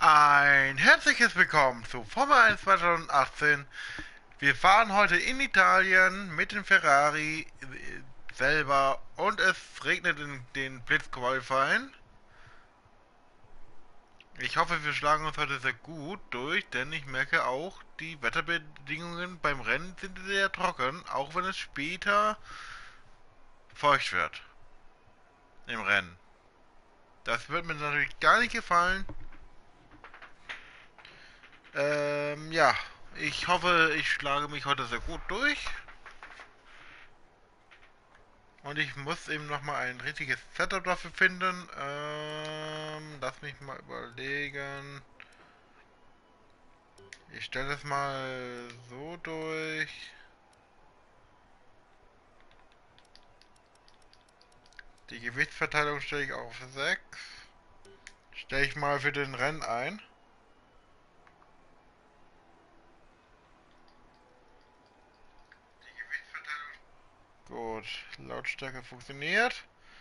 Ein herzliches Willkommen zu Formel 1 2018. Wir fahren heute in Italien mit dem Ferrari selber und es regnet in den Blitzqualifying. Ich hoffe, wir schlagen uns heute sehr gut durch, denn ich merke auch, die Wetterbedingungen beim Rennen sind sehr trocken, auch wenn es später feucht wird im Rennen. Das wird mir natürlich gar nicht gefallen. Ja, ich hoffe, ich schlage mich heute sehr gut durch. Und ich muss eben nochmal ein richtiges Setup dafür finden. Lass mich mal überlegen. Ich stelle das mal so durch. Die Gewichtsverteilung stelle ich auf 6. Stelle ich mal für den Rennen ein. Gut, Lautstärke funktioniert.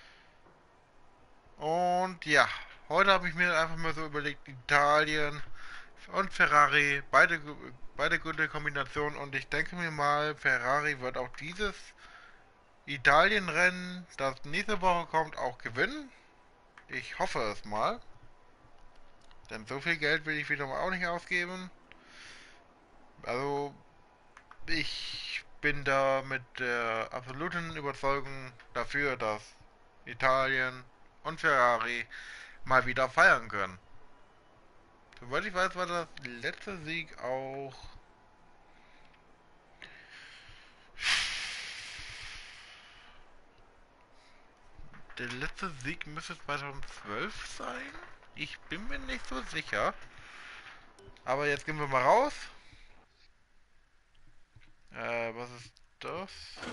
Und ja, heute habe ich mir einfach mal so überlegt, Italien und Ferrari, beide gute Kombinationen. Und ich denke mir mal, Ferrari wird auch dieses Italien-Rennen, das nächste Woche kommt, auch gewinnen. Ich hoffe es mal. Denn so viel Geld will ich wieder mal auch nicht ausgeben. Also, ich bin da mit der absoluten Überzeugung dafür, dass Italien und Ferrari mal wieder feiern können. Soweit ich weiß, war das letzte Sieg auch. Der letzte Sieg müsste 2012 sein? Ich bin mir nicht so sicher. Aber jetzt gehen wir mal raus. Was ist das?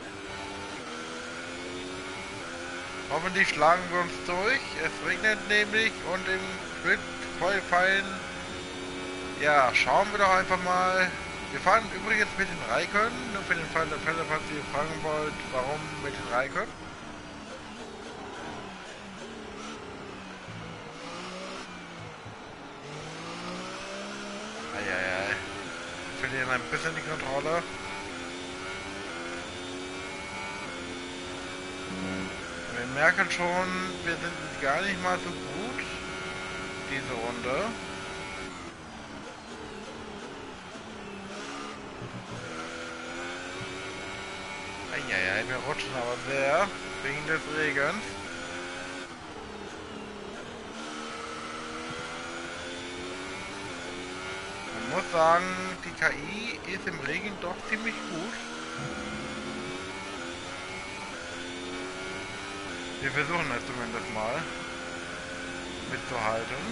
Hoffentlich schlagen wir uns durch. Es regnet nämlich und im Sprint Qualifying. Ja, schauen wir doch einfach mal. Wir fahren übrigens mit den Raikön. Nur für den Fall der Fälle, falls ihr fragen wollt, warum mit den Raikön. Eieiei. Wir verlieren ein bisschen die Kontrolle. Wir merken schon, wir sind gar nicht mal so gut diese Runde. Eieiei, wir rutschen aber sehr wegen des Regens. Man muss sagen, die KI ist im Regen doch ziemlich gut. Wir versuchen es zumindest mal mitzuhalten.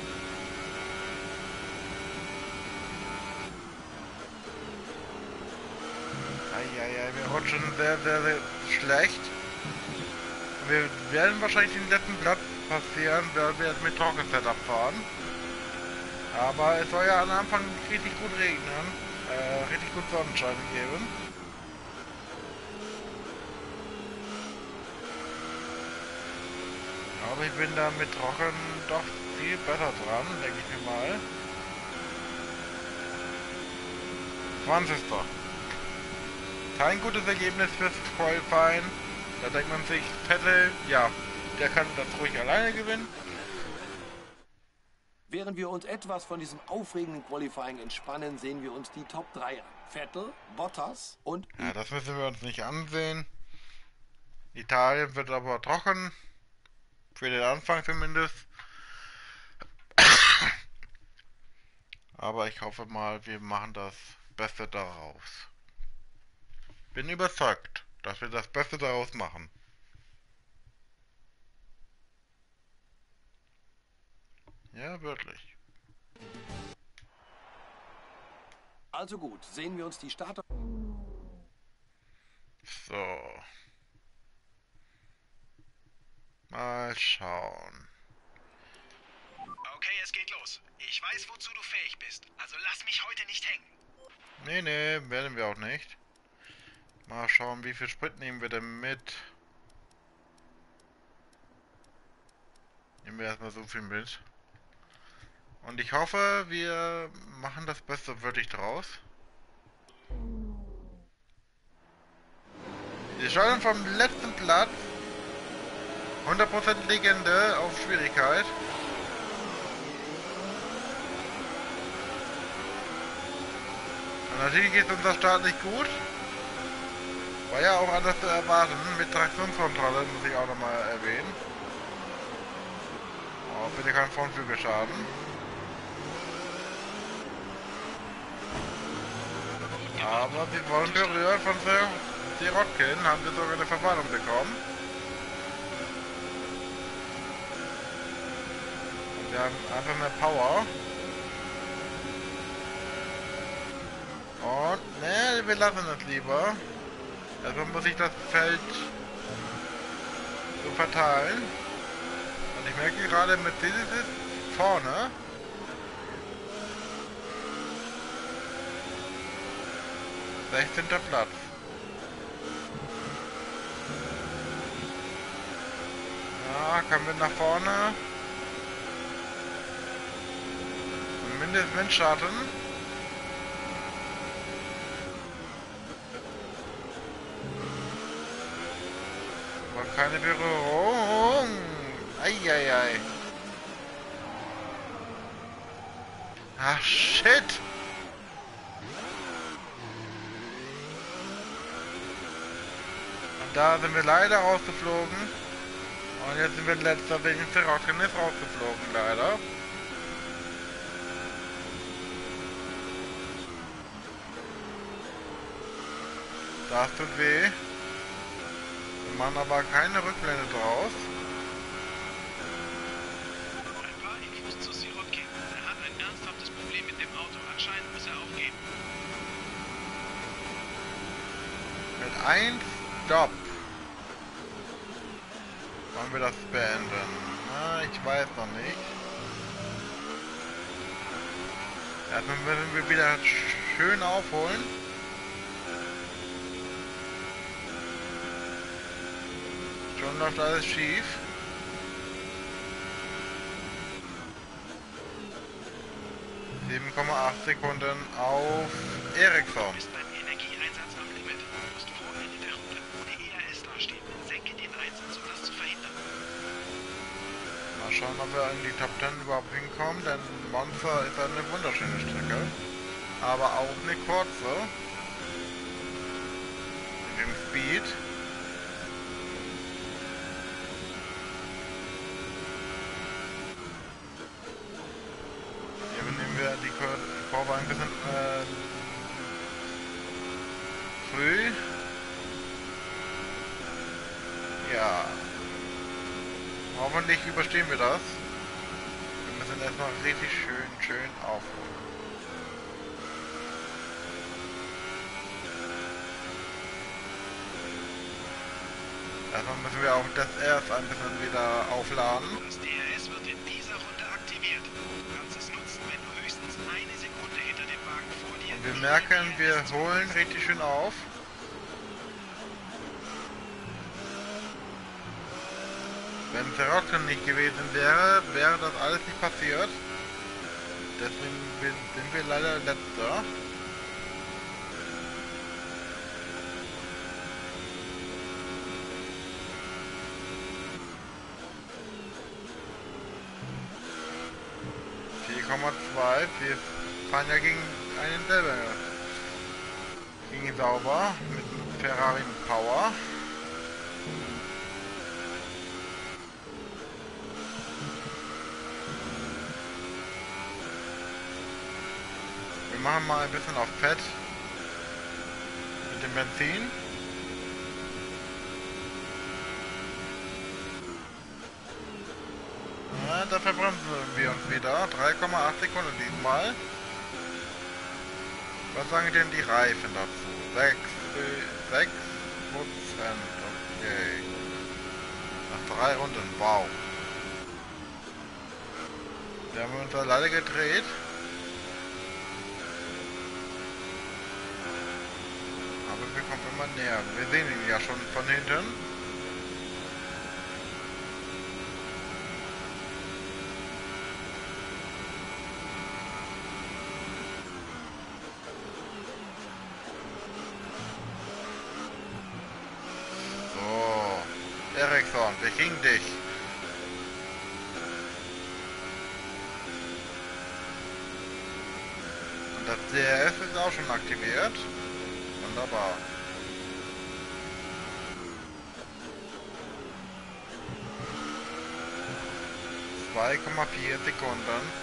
Eieiei, wir rutschen sehr, sehr, sehr schlecht. Wir werden wahrscheinlich den letzten Platz passieren, weil wir jetzt mit Trockensetup fahren. Aber es soll ja am Anfang richtig gut regnen, richtig gut Sonnenschein geben. Aber ich bin da mit Trocken doch viel besser dran, denke ich mir mal. 20. Kein gutes Ergebnis fürs Qualifying. Da denkt man sich, Vettel, ja, der kann das ruhig alleine gewinnen. Während wir uns etwas von diesem aufregenden Qualifying entspannen, sehen wir uns die Top 3 an. Vettel, Bottas und... Ja, das müssen wir uns nicht ansehen. Italien wird aber trocken. Für den Anfang zumindest. Aber ich hoffe mal, wir machen das Beste daraus. Bin überzeugt, dass wir das Beste daraus machen. Ja, wirklich. Also gut, sehen wir uns die Starter... So. Mal schauen. Okay, es geht los. Ich weiß, wozu du fähig bist. Also lass mich heute nicht hängen. Nee, nee, werden wir auch nicht. Mal schauen, wie viel Sprit nehmen wir denn mit. Nehmen wir erstmal so viel mit. Und ich hoffe, wir machen das Beste wirklich draus. Wir starten vom letzten Platz. 100% Legende auf Schwierigkeit. Und natürlich geht unser Start nicht gut. War ja auch anders zu erwarten. Mit Traktionskontrolle muss ich auch nochmal erwähnen. Oh, bitte kein Frontflügelschaden. Aber wir wurden berührt von Sirotkin, haben wir sogar eine Verwarnung bekommen. Wir haben einfach mehr Power. Und, ne, wir lassen es lieber. Also muss ich das Feld so verteilen. Und ich merke gerade, Mercedes ist vorne. Sechzehnter Platz. Ja, kommen wir nach vorne. Zumindest Windschatten. Aber keine Berührung. Eieiei. Ach, shit. Und da sind wir leider rausgeflogen. Und jetzt sind wir letzter wegen Sirotkin ist rausgeflogen, leider. Das tut weh. Wir machen aber keine Rückblende draus. Ein paar Infos zu Sirotkin. Er hat ein ernsthaftes Problem mit dem Auto. Anscheinend muss er aufgeben. Mit 1 Stopp. Wollen wir das beenden? Na, ich weiß noch nicht. Erstmal müssen wir wieder schön aufholen. Schon läuft alles schief. ,8 Sekunden auf Ericsson. Du bist beim Energieeinsatz am Limit. Du musst vor Ende der Runde ohne ERS dastehen. Senke den Einsatz, um das zu verhindern. Mal schauen, ob wir in die Top 10 überhaupt hinkommen, denn Monza ist eine wunderschöne Strecke. Aber auch eine kurze. Mit dem Speed. Hier nehmen wir die Kurve ein bisschen früh. Ja. Hoffentlich überstehen wir das. Wir müssen erstmal richtig schön aufholen. Erstmal müssen wir auch das erst ein bisschen wieder aufladen. Das DRS wird in dieser Runde aktiviert. Du kannst es nutzen, wenn du höchstens eine Sekunde hinter dem Wagen vor dir... Und wir merken, wir holen richtig schön auf. Wenn Sirotkin nicht gewesen wäre, wäre das alles nicht passiert. Deswegen sind wir leider letzter. Wir fahren ja gegen einen selber. Gegen sauber mit Ferrari Power. Wir machen mal ein bisschen auf Fett mit dem Benzin. Ja, da verbremsen wir uns wieder. 3,8 Sekunden diesmal. Was sagen denn die Reifen dazu? 6%. Okay. Nach 3 Runden. Wow. Wir haben uns da leider gedreht. Aber wir kommen immer näher. Wir sehen ihn ja schon von hinten. Ericsson, wir kriegen dich. Und das DRS ist auch schon aktiviert. Wunderbar. 2,4 Sekunden.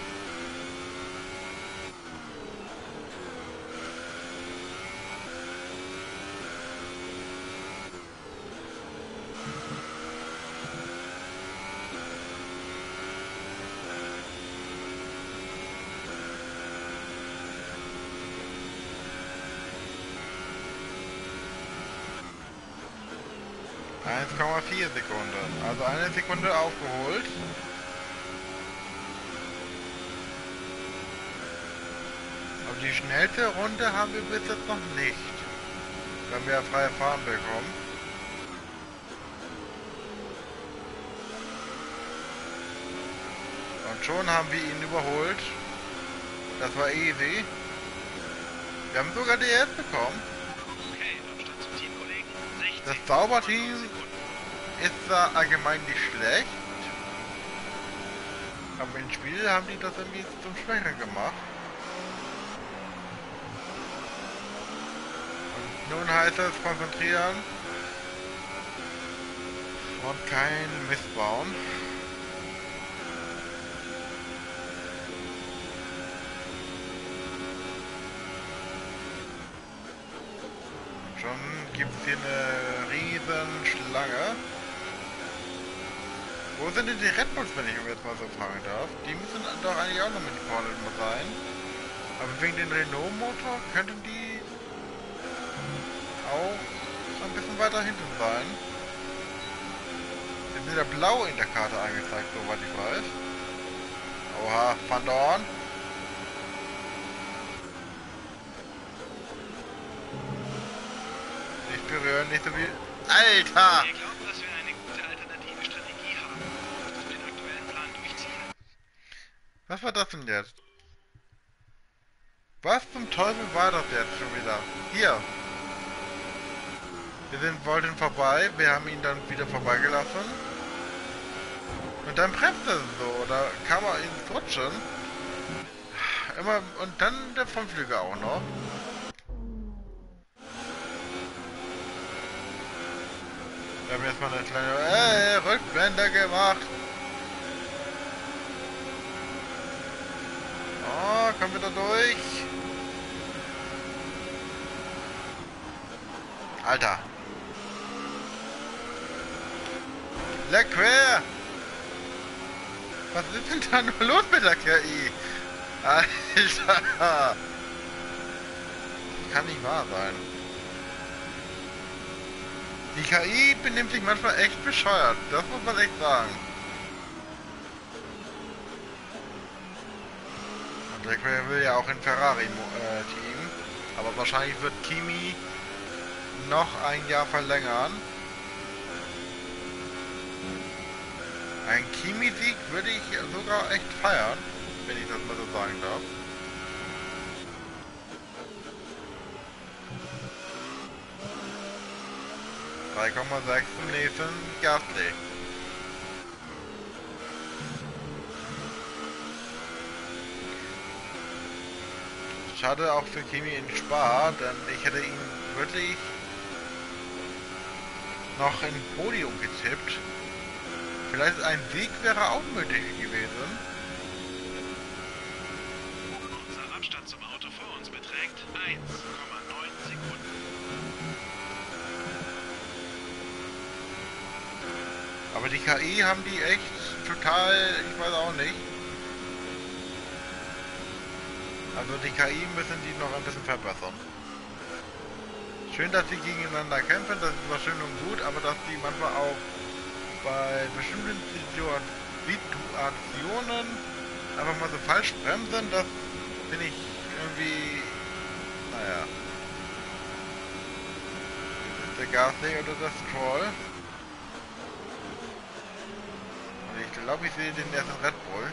Vier Sekunden, also eine Sekunde aufgeholt. Aber die schnellste Runde haben wir bis jetzt noch nicht, wenn wir freie Fahren bekommen. Und schon haben wir ihn überholt. Das war easy. Wir haben sogar DS bekommen. Okay, Abstand zum Teamkollegen. 60. Das Sauberteam ist da allgemein nicht schlecht, aber im Spiel haben die das irgendwie zum Schwächeren gemacht. Und nun heißt es konzentrieren und kein Mist bauen. Schon gibt es hier eine riesen Schlange. Wo sind denn die Red Bulls, wenn ich jetzt mal so fragen darf? Die müssen doch eigentlich auch noch mit vorne sein. Aber wegen dem Renault-Motor könnten die auch ein bisschen weiter hinten sein. Jetzt ist ja blau in der Karte angezeigt, soweit ich weiß. Oha, Van Dorn. Nicht berühren, nicht so viel. Alter! Wir glauben, dass wir eine gute alternative Strategie haben. Möchtest du den aktuellen Plan durchziehen? Was war das denn jetzt? Was zum Teufel war das jetzt schon wieder? Hier! wollten vorbei, wir haben ihn dann wieder vorbeigelassen. Und dann bremste es so, oder kam er ins Rutschen. Immer, und dann der Frontflügel auch noch. Wir haben jetzt mal eine kleine Rückblende gemacht. Oh, kommen wir da durch. Alter. Leclerc! Was ist denn da nur los mit der KI? Alter! Kann nicht wahr sein. Die KI benimmt sich manchmal echt bescheuert, das muss man echt sagen. Und Leclerc will ja auch in Ferrari-Team, aber wahrscheinlich wird Kimi noch ein Jahr verlängern. Ein Kimi-Sieg würde ich sogar echt feiern, wenn ich das mal so sagen darf. .6 zum nächsten Gasly. Schade auch für Kimi in Spa, denn ich hätte ihn wirklich noch in Podium getippt. Vielleicht ein Sieg wäre auch möglich gewesen. Unser Abstand zum Auto vor uns beträgt 1,9 Sekunden. Aber die KI haben die echt total, ich weiß auch nicht. Also die KI müssen die noch ein bisschen verbessern. Schön, dass sie gegeneinander kämpfen, das ist zwar schön und gut, aber dass die manchmal auch bei bestimmten Situationen einfach mal so falsch bremsen, das finde ich irgendwie, naja. Das ist der Gasly oder der Stroll. Und ich glaube, ich sehe den ersten Red Bull.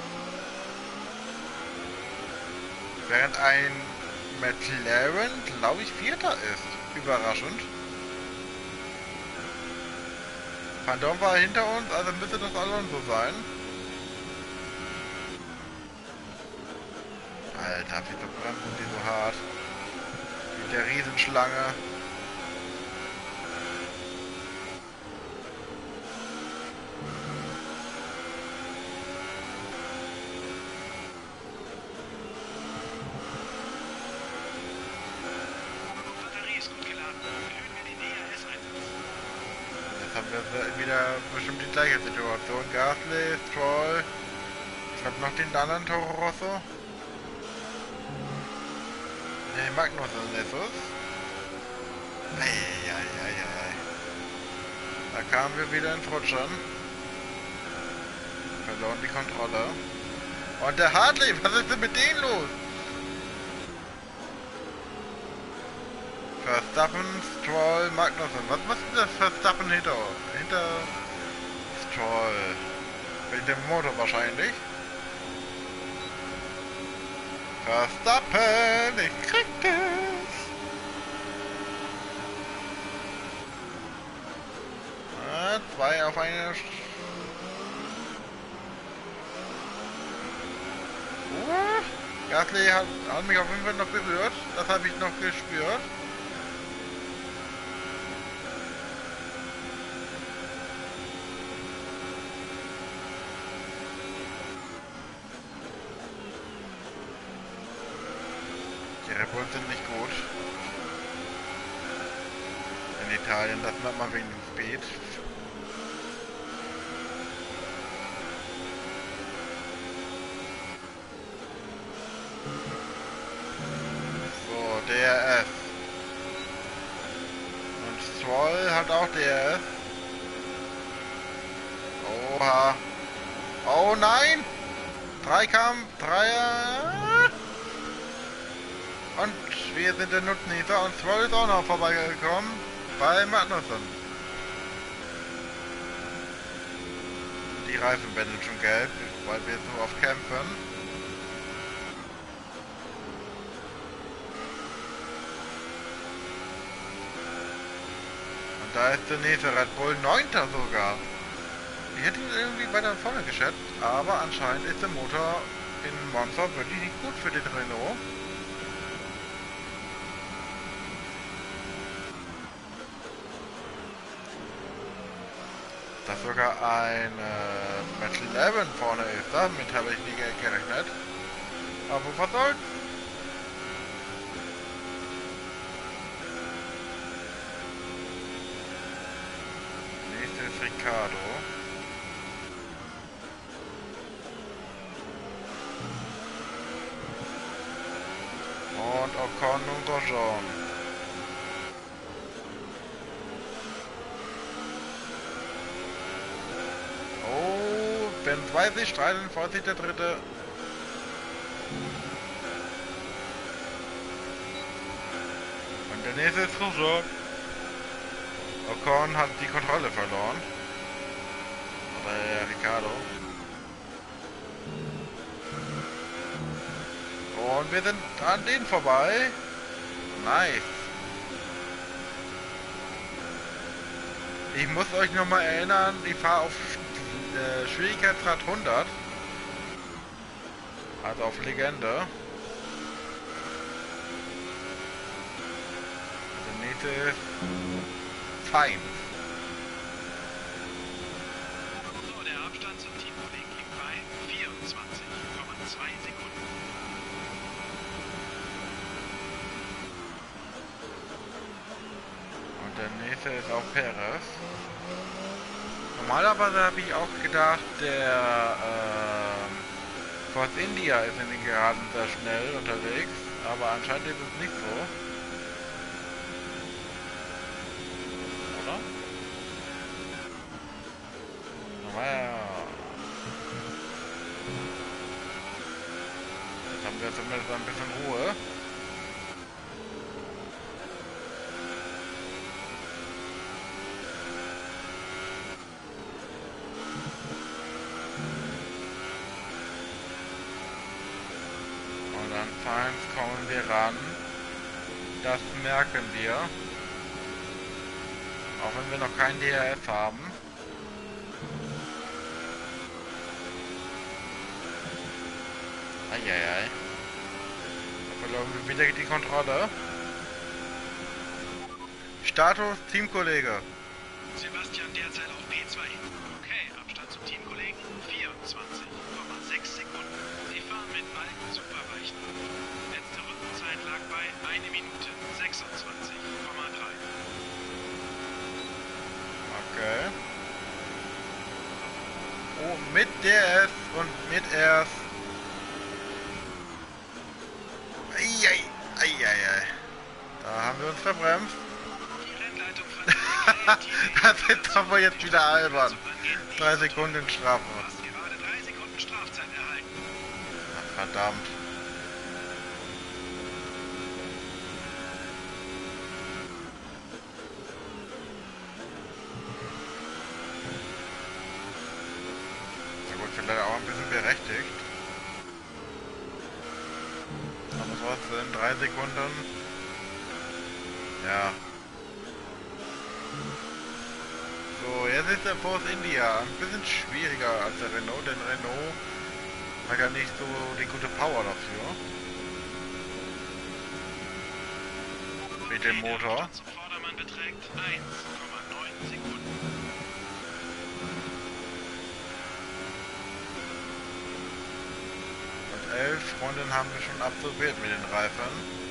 Während ein McLaren, glaube ich, Vierter ist. Überraschend. Van Dorn war hinter uns, also müsste das Alonso sein. Alter, wieso bremsen die so hart? Mit der Riesenschlange. Batterie ist gut geladen. Erhöhen wir den DRS-Einsatz. Jetzt haben wir wieder bestimmt die gleiche Situation. Gasly, Stroll. Ich glaube noch den anderen Toro Rosso. Ne, Magnussen ist es. Eieieiei. Da kamen wir wieder ins Rutschen. Verloren die Kontrolle. Und der Hartley, was ist denn mit denen los? Verstappen, Stroll, Magnussen. Was ist das Verstappen hinter Stroll? Wegen dem Motor wahrscheinlich. Verstappen, ich krieg das. Zwei auf eine... Gasly hat mich auf jeden Fall noch berührt. Das habe ich noch gespürt. Die Red Bulls sind nicht gut. In Italien, das macht man wegen dem Speed. So, DRS. Und Stroll hat auch DRS. Oha. Oh nein! 3 und wir sind der Nutznießer und Stroll ist auch noch vorbeigekommen bei Magnussen. Die Reifen werden schon gelb, weil wir jetzt so oft kämpfen. Und da ist der nächste Red Bull 9. sogar. Ich hätte ihn irgendwie weiter vorne geschätzt, aber anscheinend ist der Motor in Monza wirklich nicht gut für den Renault. Dass sogar ein Match 11 vorne ist, damit habe ich nie gerechnet. Aber was soll's? Nächstes ist Ricciardo. Und Ocon und Grosjean. Oh, wenn zwei sich streiten, Vorsicht der dritte. Und der nächste ist Grosjean. Ocon hat die Kontrolle verloren. Oder Ricciardo. Und wir sind an denen vorbei. Nice. Ich muss euch nochmal erinnern, ich fahre auf Schwierigkeitsgrad 100. Also auf Legende. Der nächste ist fein. So, der Abstand zum Teamkollegen liegt bei 24,2 Sekunden. Und der nächste ist auch Perez. Normalerweise habe ich auch gedacht, der Force India ist in den Geraden sehr schnell unterwegs, aber anscheinend ist es nicht so. Oder? Naja. Jetzt haben wir zumindest ein bisschen Ruhe. Anfangs kommen wir ran. Das merken wir. Auch wenn wir noch kein DRS haben. Eieiei. Da verloren wir wieder die Kontrolle. Status Teamkollege. Sebastian derzeit auf P2. Okay, Abstand zum Teamkollegen 24,6 Sekunden. Sie fahren mit Balken superweichen. Letzte Rundenzeit lag bei 1 Minute 26,3. Okay. Oh, mit DRS und mit RS. Eieiei. Da haben wir uns verbremst. Die Rennleitung fand Das ist aber jetzt wieder albern. 3 Sekunden Strafe. Du hast gerade 3 Sekunden Strafzeit erhalten. Ach, verdammt. Na gut, vielleicht auch ein bisschen berechtigt. Aber trotzdem 3 Sekunden. Ja. So, jetzt ist der Force India ein bisschen schwieriger als der Renault, denn Renault hat ja nicht so die gute Power dafür. Mit dem Motor. Der Abstand zum Vordermann beträgt 1,9 Sekunden. Und 11 Runden haben wir schon absolviert mit den Reifen.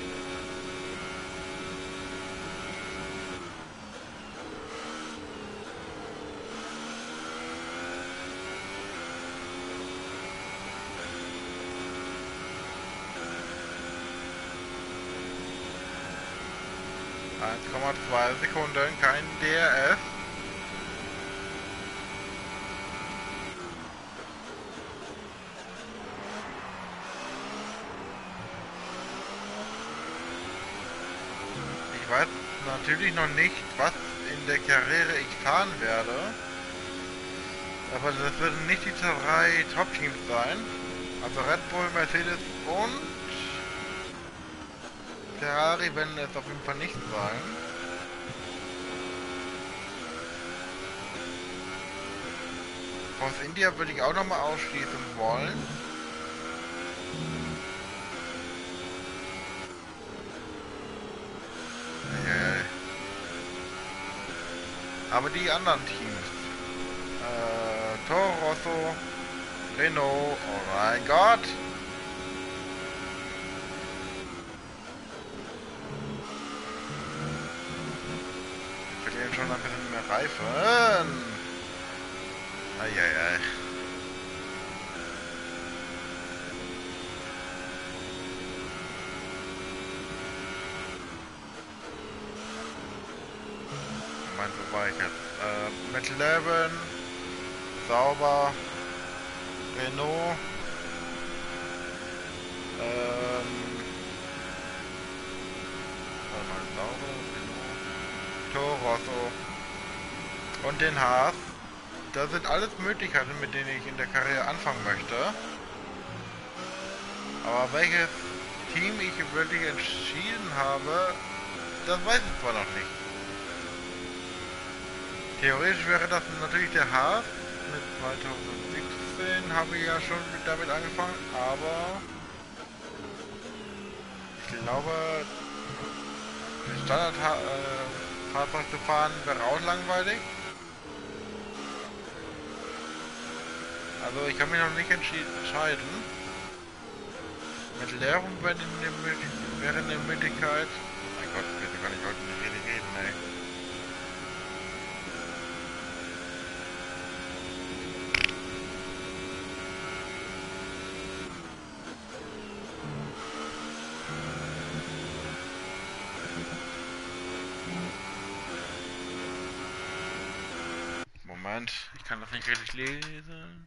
,2 Sekunden, kein DRS. Ich weiß natürlich noch nicht, was in der Karriere ich fahren werde. Aber das werden nicht die 3 Top-Teams sein. Also Red Bull, Mercedes und Ferrari werden es auf jeden Fall nicht sein. Aus India würde ich auch nochmal ausschließen wollen. Aber die anderen Teams. Toro Rosso, Renault, oh mein Gott! Wir verlieren schon ein bisschen mehr Reifen. Eieiei. Ich meine, so war ich jetzt. McLaren, sauber, Renault, sauber, Renault, Toro Rosso und den Haas. Das sind alles Möglichkeiten, mit denen ich in der Karriere anfangen möchte. Aber welches Team ich wirklich entschieden habe, das weiß ich zwar noch nicht. Theoretisch wäre das natürlich der Haas. Mit 2017 habe ich ja schon damit angefangen, aber ich glaube, den Standardfahrzeug zu fahren wäre auch langweilig. Also ich kann mich noch nicht entscheiden. Mit Leerung wäre eine Möglichkeit. Mein Gott, wieso kann ich heute nicht richtig reden, ey. Moment, ich kann das nicht richtig lesen.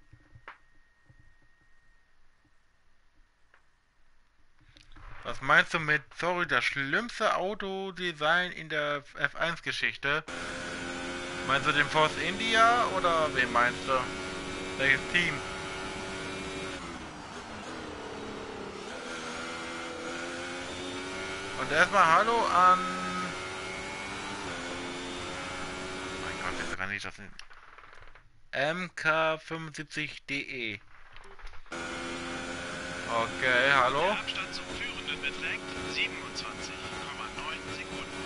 Was meinst du mit, sorry, das schlimmste Autodesign in der F1-Geschichte? Meinst du den Force India oder wen meinst du? Welches Team? Und erstmal Hallo an... Mein Gott, wieso kann ich das nicht? MK75DE. Okay, hallo? Der Abstand zum Führenden beträgt 27,9 Sekunden.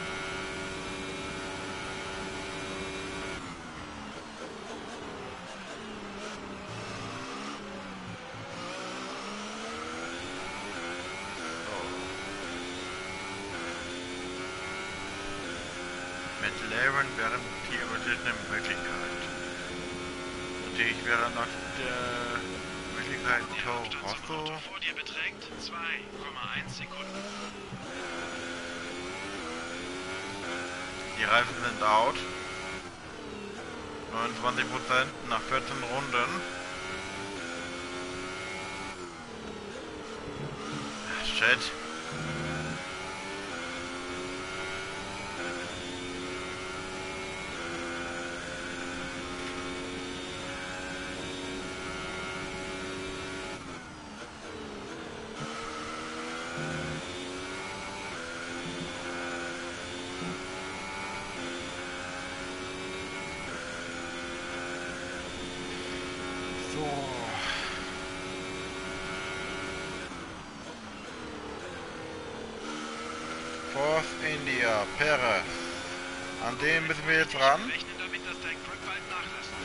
Mit Laren wäre theoretisch eine Möglichkeit. Natürlich wäre noch die Möglichkeit Der Abstand zum Rosso. Auto vor dir beträgt 2,1 Sekunden. Die Reifen sind out. 29% nach 14 Runden. Shit. So. Force India, Perez. An dem müssen wir jetzt ran. Rechnen damit, dass dein Grip bald nachlassen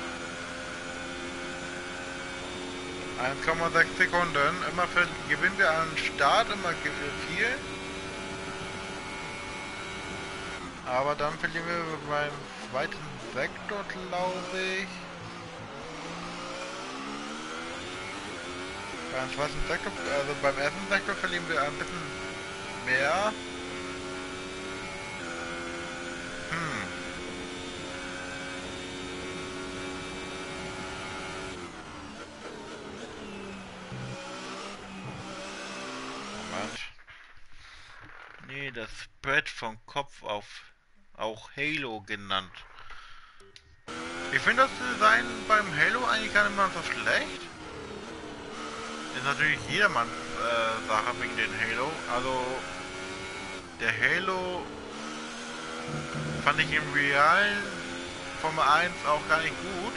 wird. 1,6 Sekunden. Immer gewinnen wir an Start immer viel. Aber dann verlieren wir beim zweiten Sektor, glaube ich. Beim zweiten Sektor, also beim ersten Sektor verlieren wir ein bisschen mehr. Moment. Nee, das Spread vom Kopf auf auch Halo genannt. Ich finde das Design beim Halo eigentlich gar nicht mal so schlecht. Ist natürlich jedermanns Sache wegen den Halo. Also der Halo fand ich im realen Formel 1 auch gar nicht gut.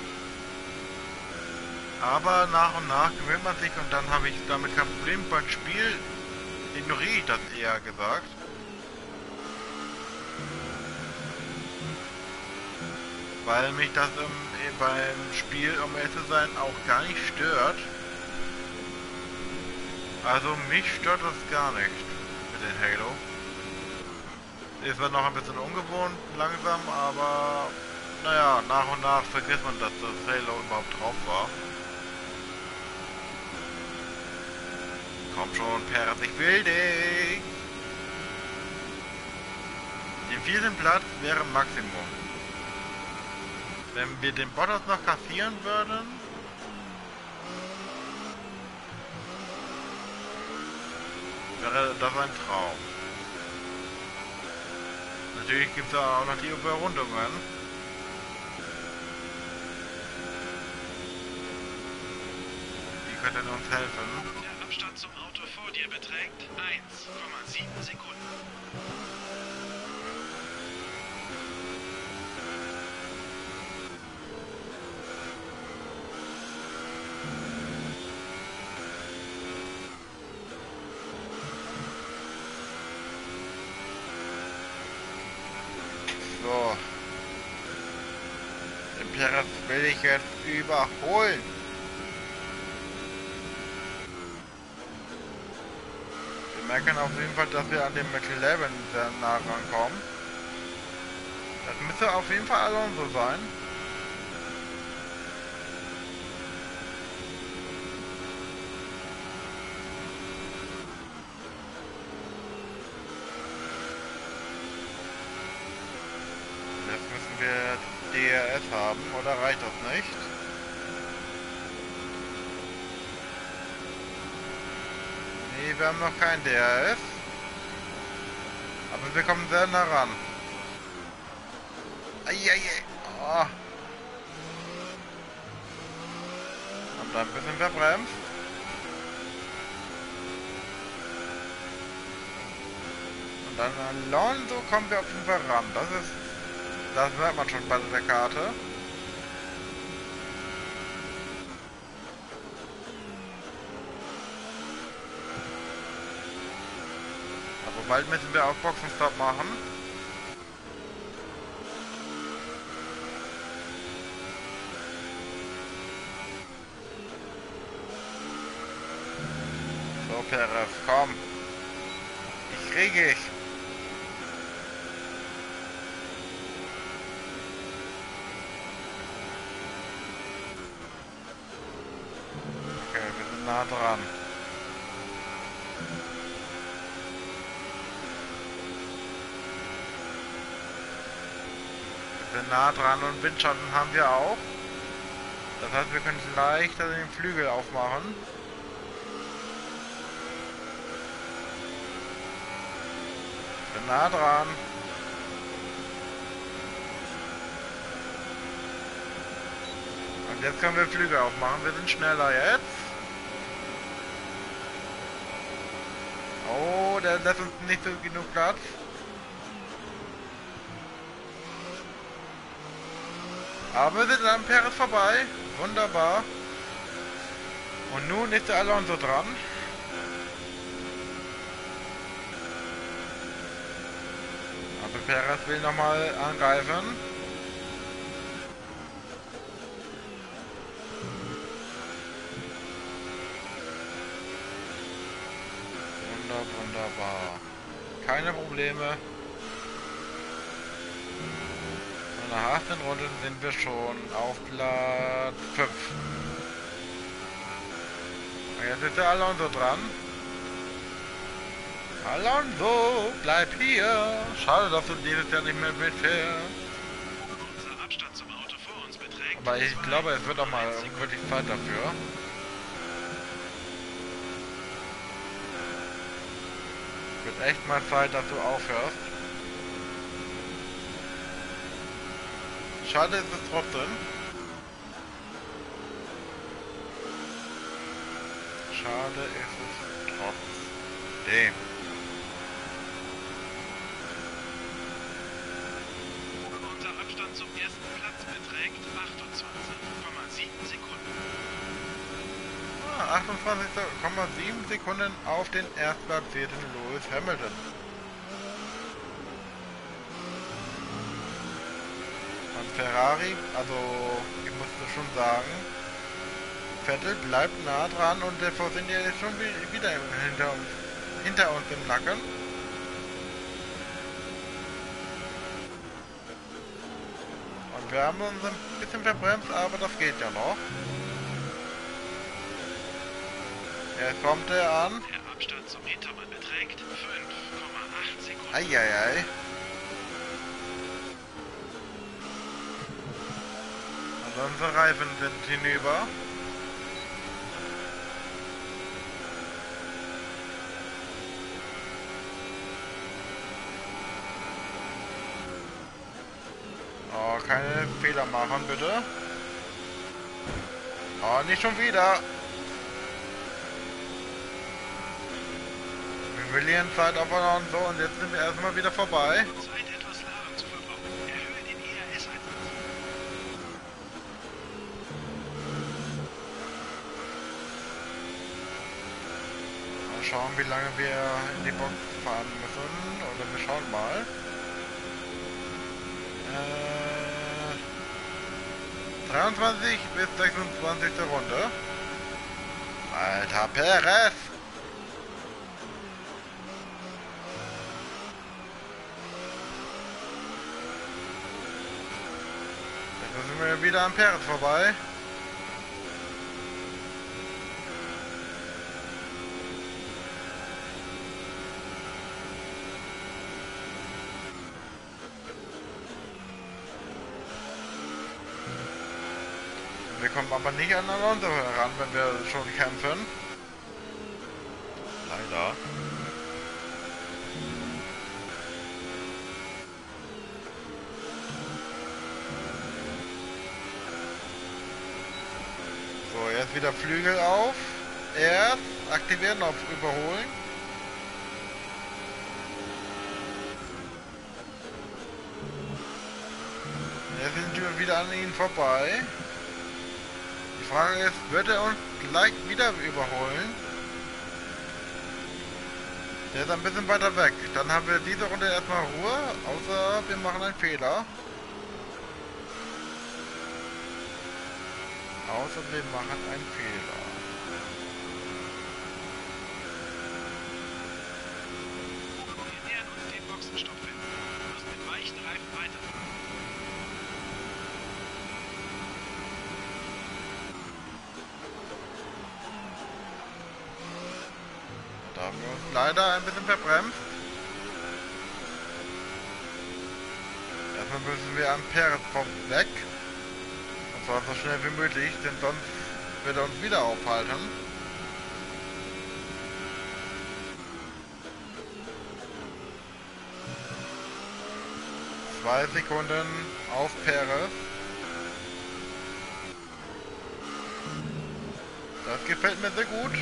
Aber nach und nach gewöhnt man sich und dann habe ich damit kein Problem. Beim Spiel ignoriere ich das eher gesagt. Weil mich das beim Spiel, um ehrlich zu sein, auch gar nicht stört. Also mich stört das gar nicht mit den Halo. Ist zwar noch ein bisschen ungewohnt, langsam, aber naja, nach und nach vergisst man, dass das Halo überhaupt drauf war. Komm schon, Perez, ich will dich! Den vierten Platz wäre Maximum. Wenn wir den Bottas noch kassieren würden, wäre das ein Traum. Natürlich gibt es auch noch die Überrundungen. Die könnten uns helfen. Der Abstand zum Auto vor dir beträgt 1,7 Sekunden. So. Den Perez will ich jetzt überholen. Wir merken auf jeden Fall, dass wir an dem McLaren sehr nah rankommen. Das müsste auf jeden Fall Alonso sein. Jetzt müssen wir DRS haben, oder reicht das nicht? Nee, wir haben noch kein DRS. Aber wir kommen sehr nah ran. Eieiei. Oh. Haben da ein bisschen verbremst. Und dann Alonso kommen wir auf jeden Fall ran. Das merkt man schon bei der Karte. bald müssen wir auch Boxenstopp machen. So, Perez, komm. Ich kriege ich. Okay, wir sind nah dran. Wir sind nah dran und Windschatten haben wir auch. Das heißt, wir können leicht den Flügel aufmachen. Wir sind nah dran. Und jetzt können wir Flügel aufmachen. Wir sind schneller jetzt. Oh, der lässt uns nicht so genug Platz. Aber wir sind am Perez vorbei. Wunderbar. Und nun ist der Alonso dran. Aber Perez will nochmal angreifen. Wunderbar. Keine Probleme. Und nach 18 Runden sind wir schon auf Platz 5. Und jetzt ist der Alonso dran. Alonso, bleib hier. Schade, dass du dieses Jahr nicht mehr mitfährst. Unser Abstand zum Auto vor uns beträgt. Aber ich glaube, es wird auch mal wirklich Zeit dafür. Wird echt mal Zeit, dass du aufhörst. Schade ist es trotzdem. Schade ist es trotzdem. Unser Abstand zum ersten Platz beträgt 28,7 Sekunden. 28,7 Sekunden auf den erstplatzierten Lewis Hamilton. Und Ferrari, also ich muss das schon sagen, Vettel bleibt nah dran und der Force India ist schon wieder hinter uns im Nacken. Und wir haben uns ein bisschen verbremst, aber das geht ja noch. Jetzt kommt er an. Der Abstand zum Hintermann beträgt 5,8 Sekunden. Eieiei. Und unsere Reifen sind hinüber. Oh, keine Fehler machen, bitte. Oh, nicht schon wieder. Wir verlieren Zeit auf Alonso und jetzt sind wir erstmal wieder vorbei. Zeit, etwas Ladung zu verbrauchen. Erhöhe den ERS-Einsatz. Mal schauen, wie lange wir in die Box fahren müssen. Oder wir schauen mal. 23 bis 26. Runde. Alter Perez! Jetzt sind wir wieder am Perez vorbei. Wir kommen aber nicht an Alonso heran, wenn wir schon kämpfen. Leider. So, jetzt wieder Flügel auf. Erst aktivieren auf Überholen. Jetzt sind wir wieder an ihnen vorbei. Die Frage ist, wird er uns gleich wieder überholen? Der ist ein bisschen weiter weg. Dann haben wir diese Runde erstmal Ruhe, außer wir machen einen Fehler. Außer wir machen einen Fehler. Wir nähern uns den Boxenstoppfeld. Du musst mit weichen Reifen weiterfahren. Da haben wir uns leider ein bisschen verbremst. Erstmal müssen wir am Perez-Punkt weg. Und zwar so schnell wie möglich, denn sonst wird er uns wieder aufhalten. Zwei Sekunden auf Perez. Das gefällt mir sehr gut.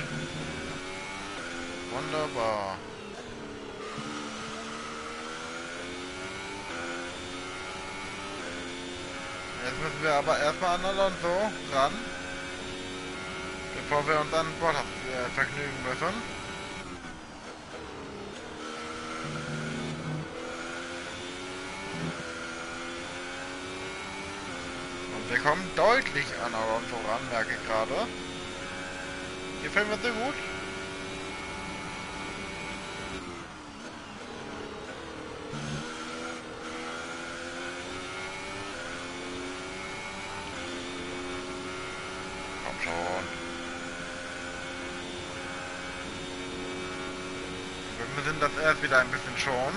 Wunderbar. Jetzt müssen wir aber erstmal an Alonso ran, bevor wir uns an Bottas vergnügen müssen. Und wir kommen deutlich an Alonso ran, merke ich gerade. Gefällt mir sehr gut. Schon. Wir sind das erst wieder ein bisschen schon.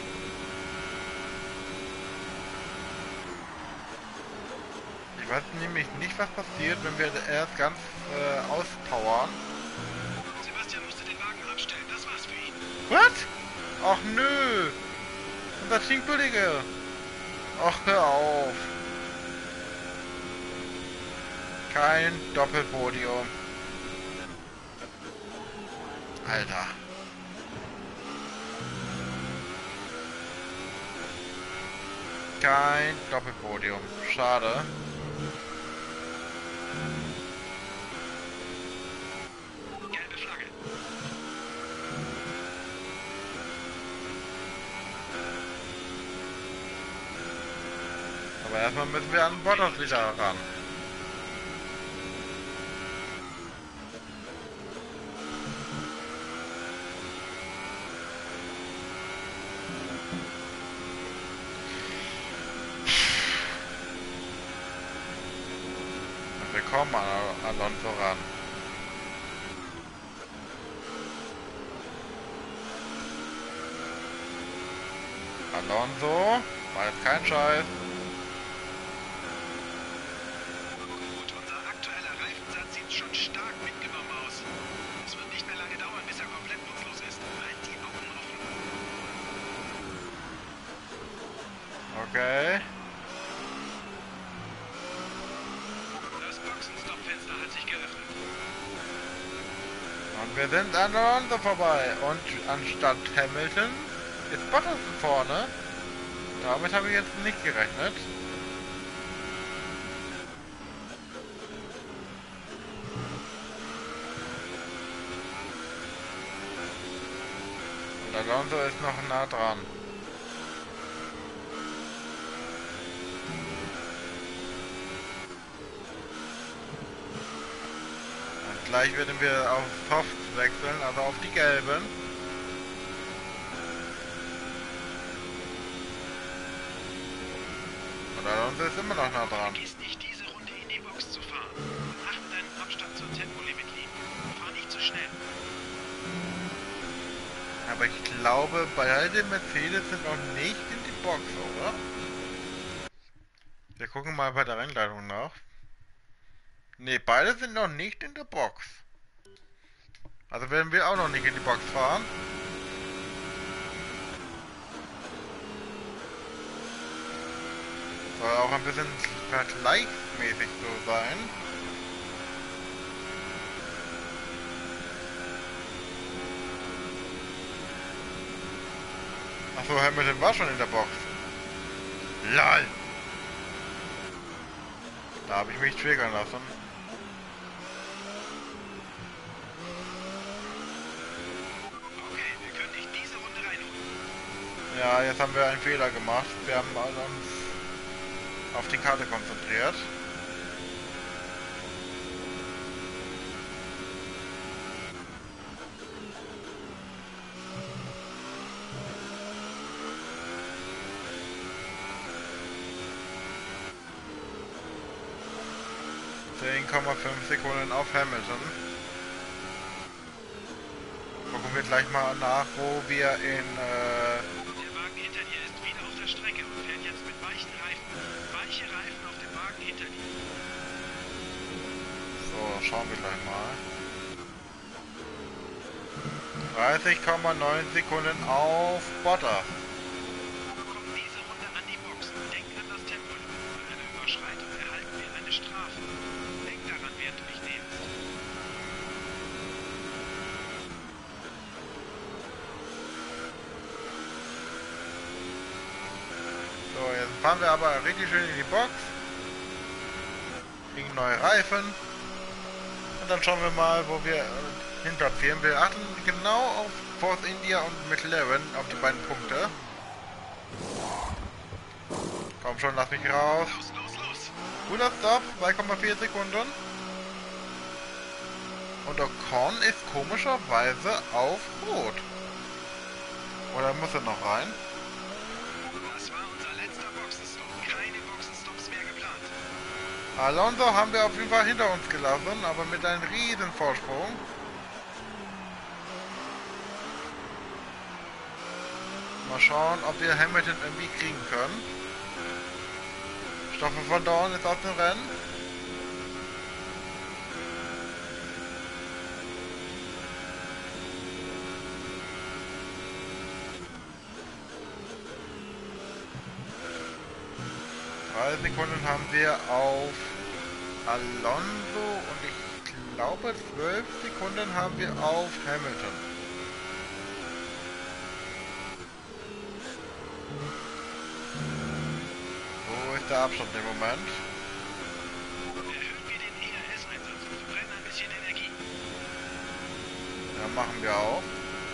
Ich weiß nämlich nicht, was passiert, wenn wir erst ganz auspowern. Sebastian musste den Wagen abstellen. Das war's für ihn. Was? Ach nö. Unser Teamkollege. Ach, hör auf. Kein Doppelpodium. Alter. Kein Doppelpodium. Schade. Gelbe Flagge. Aber erstmal müssen wir an Bottas wieder ran. Wir kommen an Alonso ran. Alonso, war jetzt kein Scheiß. Gut, unser aktueller Reifensatz sieht schon stark mitgenommen aus. Es wird nicht mehr lange dauern, bis er komplett nutzlos ist. Halt die Augen offen. Okay. Das Boxenstoppfenster hat sich geöffnet. Und wir sind an Alonso vorbei. Und anstatt Hamilton ist Bottas vorne. Damit habe ich jetzt nicht gerechnet. Und Alonso ist noch nah dran. Und gleich werden wir auf Softs wechseln, also auf die gelben. Und Alonso ist immer noch nah dran. Vergiss nicht, diese Runde in die Box zu fahren. Und achte deinen Abstand zur Tempolimit-Linie. Fahr nicht zu schnell. Aber ich glaube, beide Mercedes sind noch nicht in die Box, oder? Wir gucken mal bei der Rennleitung nach. Ne, beide sind noch nicht in der Box. Also werden wir auch noch nicht in die Box fahren. Soll auch ein bisschen vergleichsmäßig so sein. Achso, Hamilton war schon in der Box. LOL! Da habe ich mich triggern lassen. Okay, wir können dich Ja, jetzt haben wir einen Fehler gemacht. Wir haben uns auf die Karte konzentriert. Sekunden auf Hamilton. Gucken wir gleich mal nach, wo wir in... Der Wagen hinter dir ist wieder auf der Strecke und fährt jetzt mit weichen Reifen. Weiche Reifen auf dem Wagen hinter dir. So, schauen wir gleich mal. 30,9 Sekunden auf Bottas. Komm diese Runde an die Box. Denk an das Tempo. Bei einer Überschreitung erhalten wir eine Strafe. Denk daran, während du dich nimmst. So, jetzt fahren wir aber richtig schön in die Box. Kriegen neue Reifen. Und dann schauen wir mal, wo wir hinplatzieren. Wir achten genau auf Force India und McLaren, auf die beiden Punkte. Komm schon, lass mich raus. Los, los, los! Guter Stop, 2,4 Sekunden. Und Ocon ist komischerweise auf Rot. Oder muss er noch rein? Das war unser letzter Boxenstopp. Keine Boxenstops mehr geplant. Alonso haben wir auf jeden Fall hinter uns gelassen, aber mit einem riesen Vorsprung. Mal schauen, ob wir Hamilton irgendwie kriegen können. Stoffel von Dorn ist aus dem Rennen. Drei Sekunden haben wir auf Alonso und ich glaube 12 Sekunden haben wir auf Hamilton. Wo ist der Abstand im Moment? Erhöhen wir den ERS-Einsatz und verbrennen ein bisschen Energie. Ja, machen wir auch.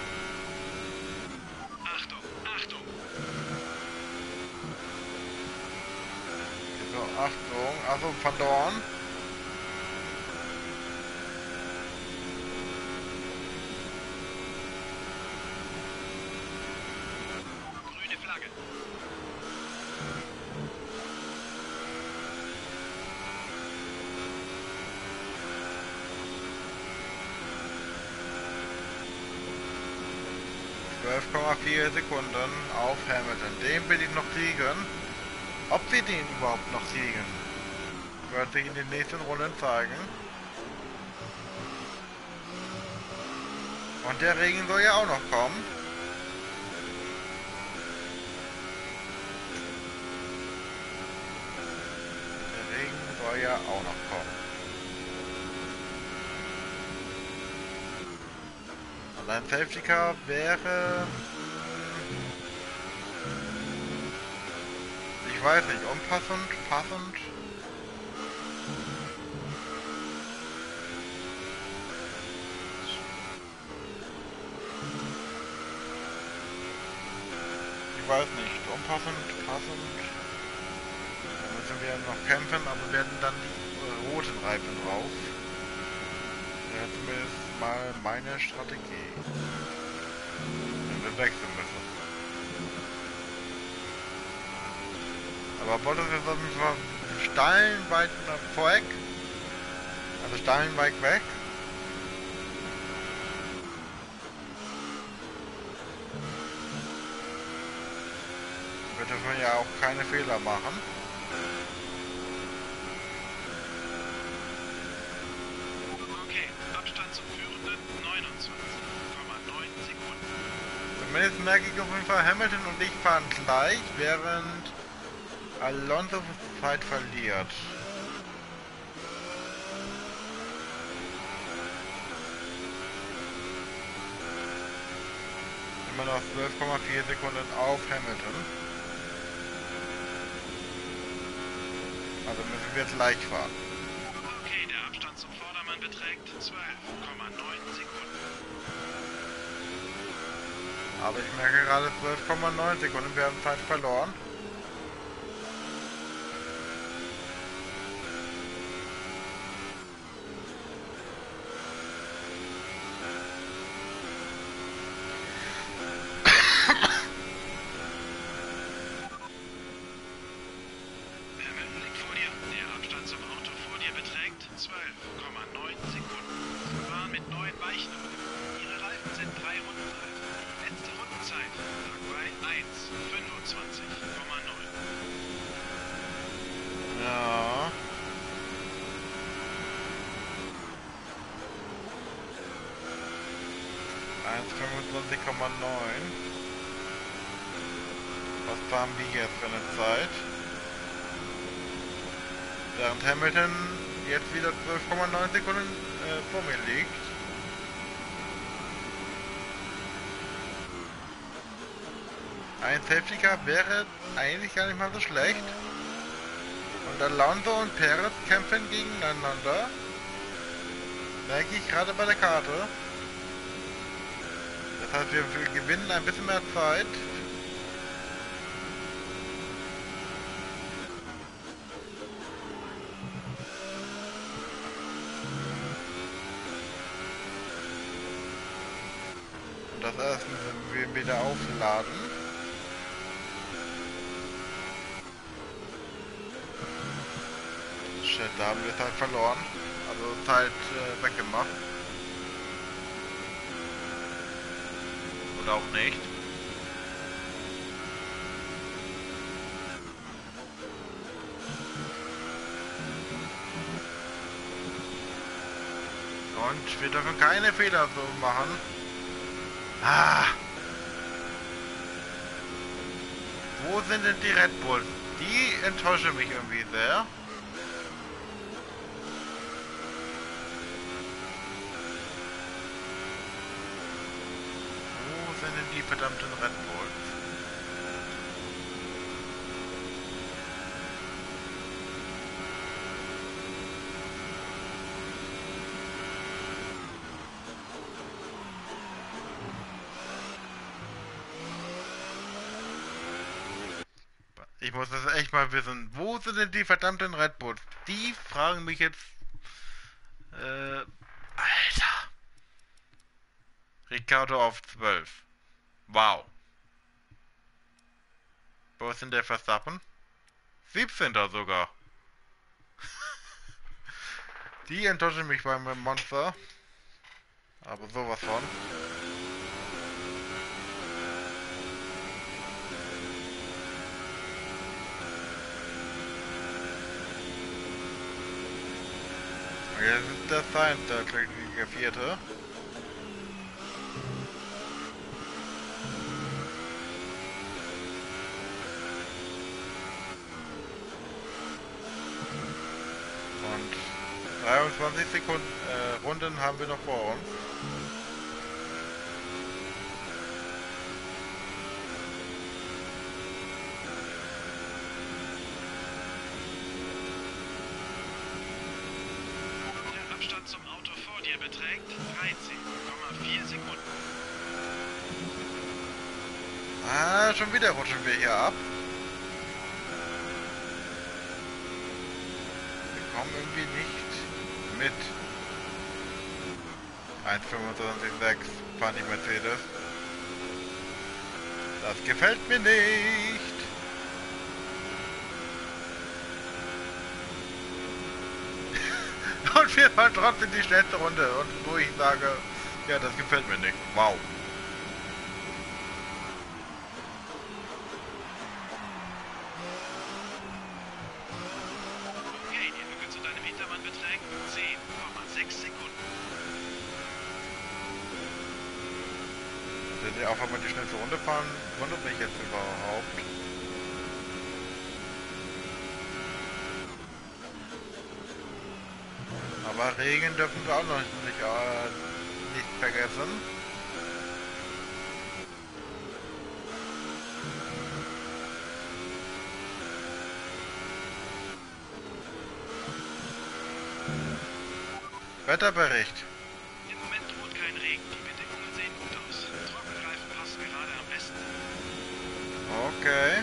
Achtung, Achtung! So, Achtung, also Van Dorn. Grüne Flagge. .4 Sekunden auf Hamilton. Den will ich noch kriegen. Ob wir den überhaupt noch kriegen, wird sich in den nächsten Runden zeigen. Und der Regen soll ja auch noch kommen. Der Regen soll ja auch noch kommen. Und ein Safety Car wäre... Ich weiß nicht, unpassend, passend. Ich weiß nicht, unpassend, passend. Da müssen wir noch kämpfen, aber werden dann die roten Reifen drauf. Das ist zumindest mal meine Strategie. Wenn wir wechseln müssen. Aber Bottas ist auf jeden Fall steilen weit vorweg. Also steilen weit weg. Wir dürfen ja auch keine Fehler machen. Okay, Abstand zum Führenden 29,9 Sekunden. Zumindest merke ich auf jeden Fall, Hamilton und ich fahren gleich, während Alonso Zeit verliert. Immer noch 12,4 Sekunden auf Hamilton. Also müssen wir gleich fahren. Okay, der Abstand zum Vordermann beträgt 12,9 Sekunden. Aber ich merke gerade 12,9 Sekunden, wir haben Zeit verloren. Hamilton liegt vor dir. Der Abstand zum Auto vor dir beträgt 12,9 Sekunden. Sie fahren mit neuen Weichen auf dem Boden. Ihre Reifen sind 3 Runden alt. Letzte Rundenzeit lag bei 1,25,9. Ja. Was haben die jetzt für eine Zeit? Während Hamilton jetzt wieder 12,9 Sekunden vor mir liegt. Ein Safety Car wäre eigentlich gar nicht mal so schlecht. Und Alonso und Perez kämpfen gegeneinander. Merke ich gerade bei der Karte. Das heißt, wir gewinnen ein bisschen mehr Zeit. Und das erste müssen wir wieder aufladen. Shit, da haben wir Zeit verloren. Also Zeit weggemacht. Oder auch nicht. Und wir dürfen keine Fehler so machen. Wo sind denn die Red Bulls? Die enttäuschen mich irgendwie sehr. Wo sind denn die verdammten Red Bulls? Ich muss das echt mal wissen. Wo sind denn die verdammten Red Bulls? Die fragen mich jetzt... Alter. Ricciardo auf 12. Wow. Wo ist denn der Verstappen? 17. sogar. Die enttäuschen mich beim Monster. Aber sowas von. Jetzt ist der Sainz, der glückliche Vierte. Und 23 Sekunden, Runden haben wir noch vor uns. Der Abstand zum Auto vor dir beträgt 13,4 Sekunden. Schon wieder rutschen wir hier ab. Wir kommen irgendwie nicht mit. 1,25,6 fand ich Mercedes. Das gefällt mir nicht. Und wir fahren trotzdem die schnellste Runde. Und wo ich sage, ja, das gefällt mir nicht. Wow. Okay, die Lücke zu deinem Hintermann beträgt 10,6 Sekunden. Wenn wir auf einmal die schnellste Runde fahren, wundert mich jetzt überhaupt. Aber Regen dürfen wir auch noch nicht vergessen. Wetterbericht. Im Moment droht kein Regen. Die Bedingungen sehen gut aus. Trockenreifen passen gerade Okay.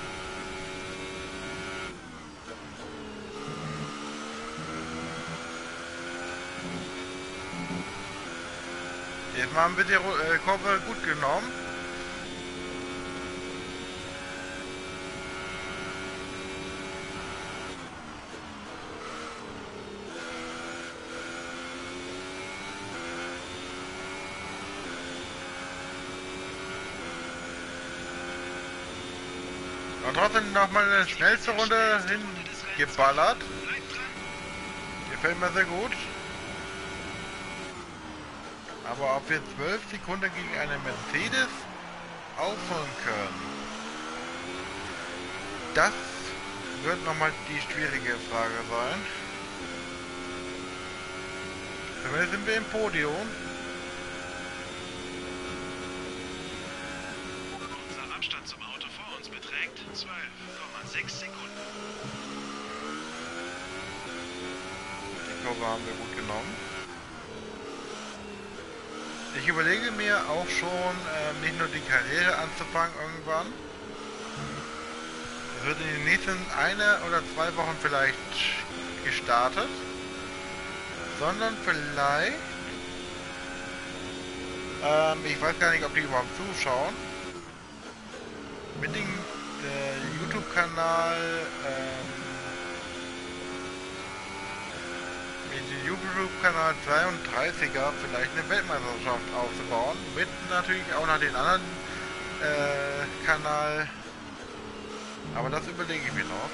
Jetzt haben wir die Kurve gut genommen. Und trotzdem nochmal eine schnellste Runde hingeballert. Gefällt mir sehr gut. Aber ob wir 12 Sekunden gegen eine Mercedes aufholen können, das wird nochmal die schwierige Frage sein. Zumindest sind wir im Podium. Unser Abstand zum Auto vor uns beträgt 12,6 Sekunden. Die Kurve haben wir gut genommen. Ich überlege mir auch schon, nicht nur die Karriere anzufangen irgendwann. Es wird in den nächsten 1 oder 2 Wochen vielleicht gestartet, sondern vielleicht, ich weiß gar nicht, ob die überhaupt zuschauen, mit dem YouTube-Kanal, den YouTube-Kanal 32er vielleicht eine Weltmeisterschaft aufzubauen, mit natürlich auch nach den anderen Kanal, aber das überlege ich mir noch.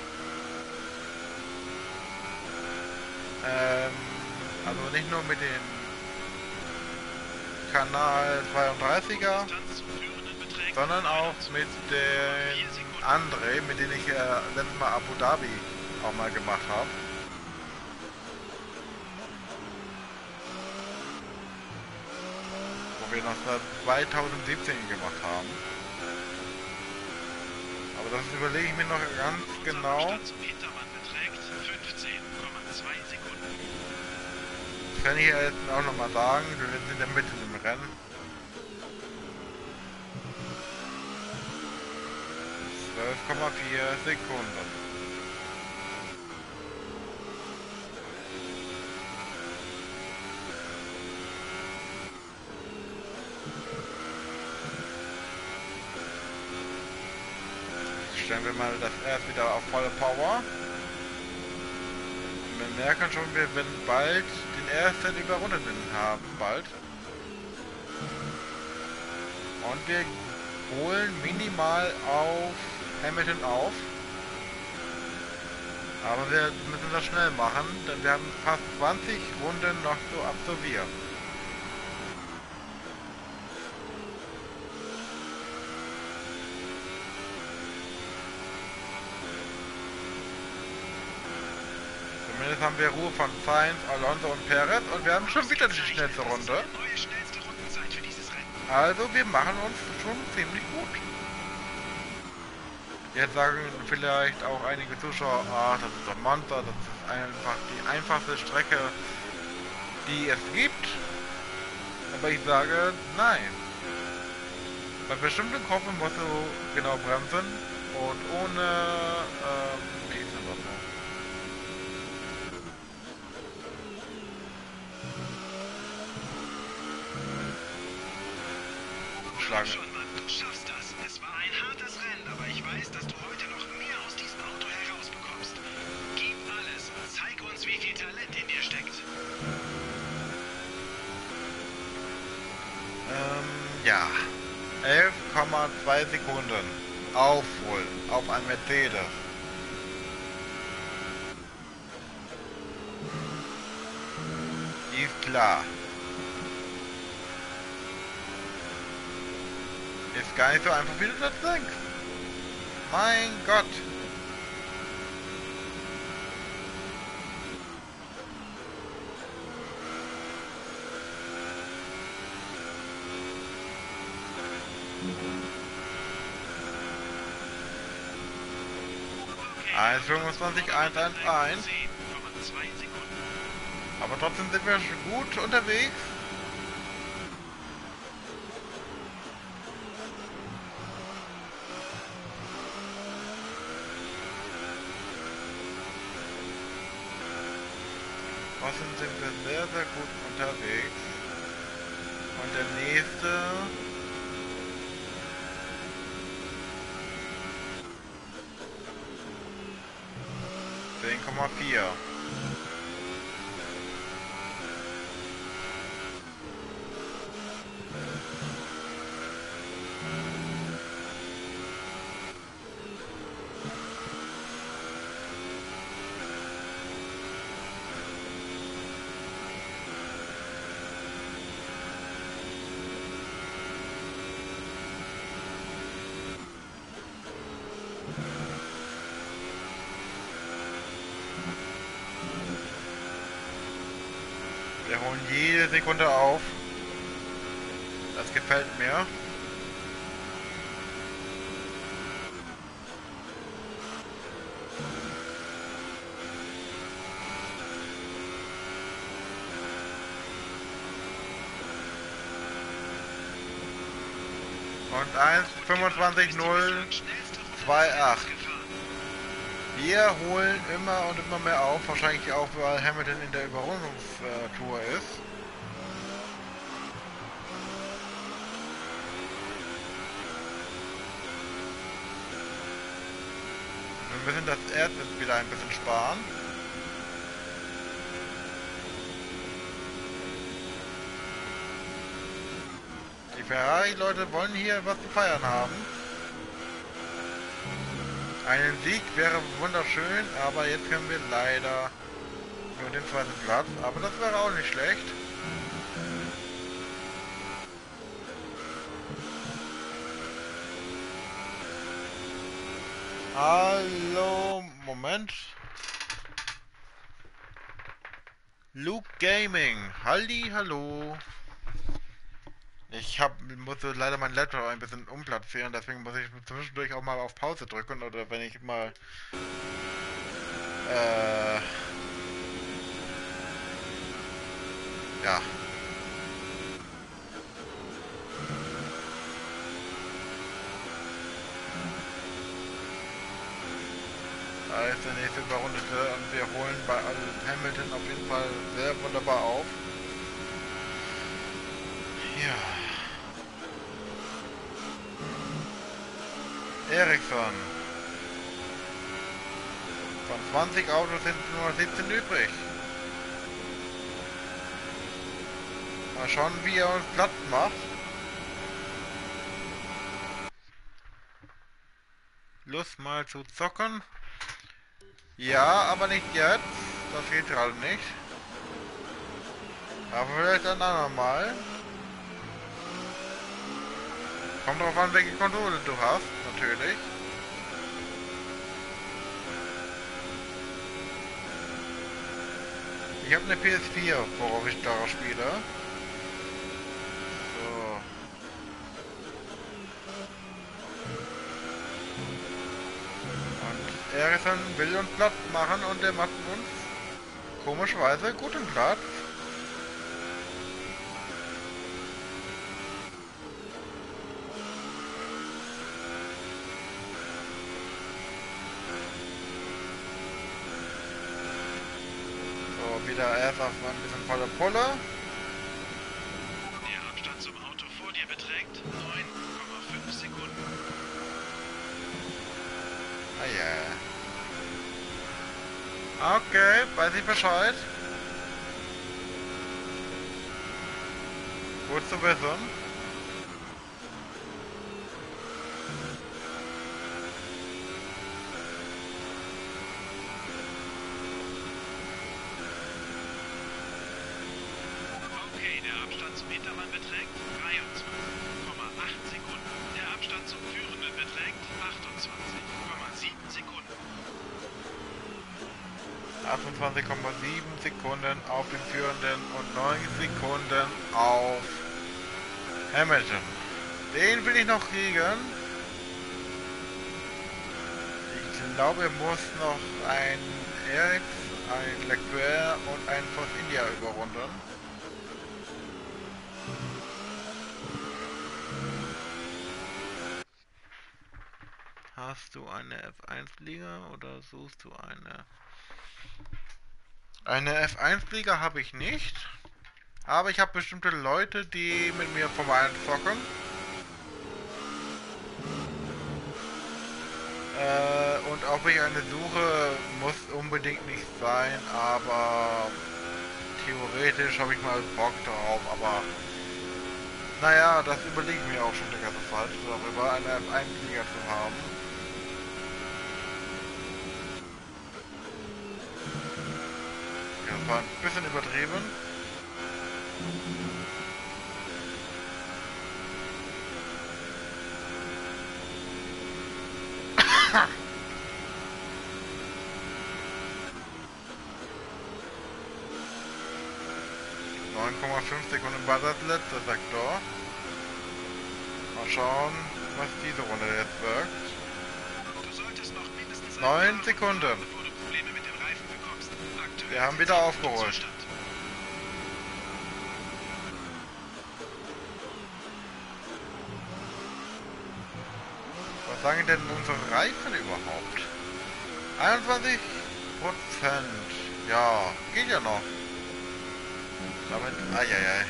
Also nicht nur mit dem Kanal 32er, sondern auch mit den anderen, mit denen ich letztes Mal Abu Dhabi auch mal gemacht habe. Wir noch 2017 gemacht haben. Aber das überlege ich mir noch ganz genau. Das kann ich ja jetzt auch noch mal sagen. Wir sind ja mitten im Rennen. 12,4 Sekunden. Stellen wir mal das erst wieder auf volle Power. Wir merken schon, wir werden bald den ersten Überrundeten haben, bald. Und wir holen minimal auf Hamilton auf. Aber wir müssen das schnell machen, denn wir haben fast 20 Runden noch zu absolvieren. Zumindest haben wir Ruhe von Sainz, Alonso und Perez und wir haben schon wieder die schnellste Runde. Also wir machen uns schon ziemlich gut. Jetzt sagen vielleicht auch einige Zuschauer, ach, das ist ein Monster, das ist einfach die einfachste Strecke, die es gibt. Aber ich sage, nein. Bei bestimmten Kurven musst du genau bremsen und ohne, wie ist denn das noch? Komm schon, Mann, du schaffst das. Es war ein hartes Rennen, aber ich weiß, dass du heute noch mehr aus diesem Auto herausbekommst. Gib alles und zeig uns, wie viel Talent in dir steckt. Ja. 11,2 Sekunden. Aufholen auf ein Mercedes. Ist klar. Ist gar nicht so einfach, wie du das denkst. Mein Gott. Okay, 1,25, 1,11. Aber trotzdem sind wir gut unterwegs. Außerdem sind wir sehr, sehr gut unterwegs. Und der nächste... 10,4. Wir holen jede Sekunde auf. Das gefällt mir. Und 1,25,028. Wir holen immer und immer mehr auf, wahrscheinlich auch, weil Hamilton in der Überrundungstour ist. Wir müssen das Erz jetzt wieder ein bisschen sparen. Die Ferrari-Leute wollen hier was zu feiern haben. Einen Sieg wäre wunderschön, aber jetzt können wir leider nur den zweiten Platz. Aber das wäre auch nicht schlecht. Hallo, Moment. Luke Gaming. Halli, hallo. Ich musste leider meinen Laptop ein bisschen umplatzieren, deswegen muss ich zwischendurch auch mal auf Pause drücken oder wenn ich mal ja. Da ist der nächste Überrundete und wir holen bei Hamilton auf jeden Fall sehr wunderbar auf. Ja. Ericsson. Von 20 Autos sind nur noch 17 übrig. Mal schauen, wie er uns Platz macht. Lust mal zu zocken. Ja, aber nicht jetzt. Das geht gerade nicht. Aber vielleicht ein andermal. Kommt drauf an, welche Konsole du hast, natürlich. Ich habe eine PS4, worauf ich darauf spiele. So. Und Ericsson will uns Platz machen und der macht uns komischerweise guten Platz. Wieder erst auf ein bisschen voller Pulle. Der Abstand zum Auto vor dir beträgt 9,5 Sekunden. Ah ja. Okay, weiß ich Bescheid. Gut zu wissen. Zum Hintermann beträgt 23,8 Sekunden. Der Abstand zum Führenden beträgt 28,7 Sekunden. 28,7 Sekunden auf den Führenden und 9 Sekunden auf Hamilton. Den will ich noch kriegen. Ich glaube, er muss noch ein Eric, ein Leclerc und ein Force India überrunden. Hast du eine F1-Liga oder suchst du eine? Eine F1-Liga habe ich nicht. Aber ich habe bestimmte Leute, die mit mir Formel 1 zocken. Und ob ich eine suche, muss unbedingt nicht sein, aber theoretisch habe ich mal Bock drauf, aber naja, das überlege ich mir auch schon die ganze Zeit, darüber eine F1-Liga zu haben. Ja, das war ein bisschen übertrieben. Sekunden war das letzte Sektor. Mal schauen, was diese Runde jetzt wirkt. Du solltest noch mindestens 9 Sekunden. bevor du Probleme mit dem Reifen bekommst. Aktuell Wir haben wieder aufgeholt. Zustand. Was sagen denn unsere Reifen überhaupt? 21%. Ja, geht ja noch. Damit, eieiei.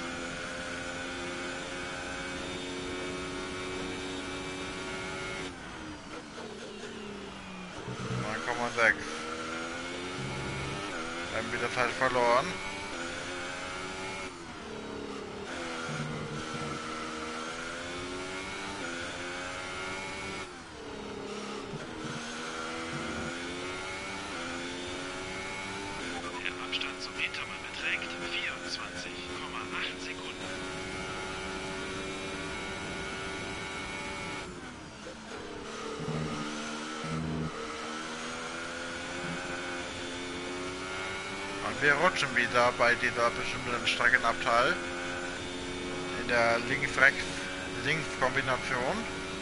Sechs. Haben wieder Zeit verloren. Der Abstand zum Hintermann beträgt 24,8 Sekunden. Und wir rutschen wieder bei dieser bestimmten Streckenabteil. In der Links-Rechts-Links-Kombination.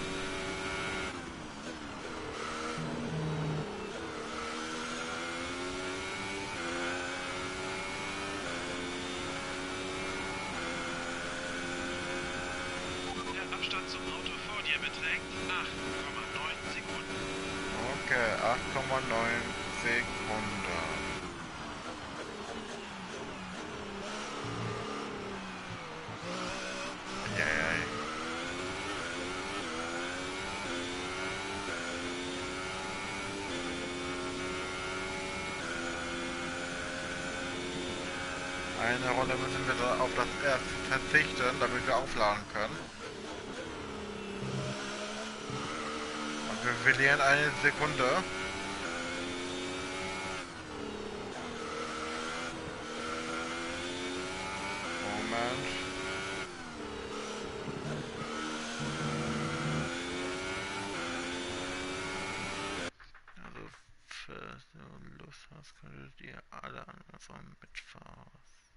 Der Abstand zum Auto vor dir beträgt 8,9 Sekunden. Okay, 8,9 Sekunden. Eieiei. Eine Runde müssen wir da auf das erste verzichten, damit wir aufladen können. Und wir verlieren eine Sekunde. Moment. Also, falls du Lust hast, könntet ihr alle anderen mitfahren.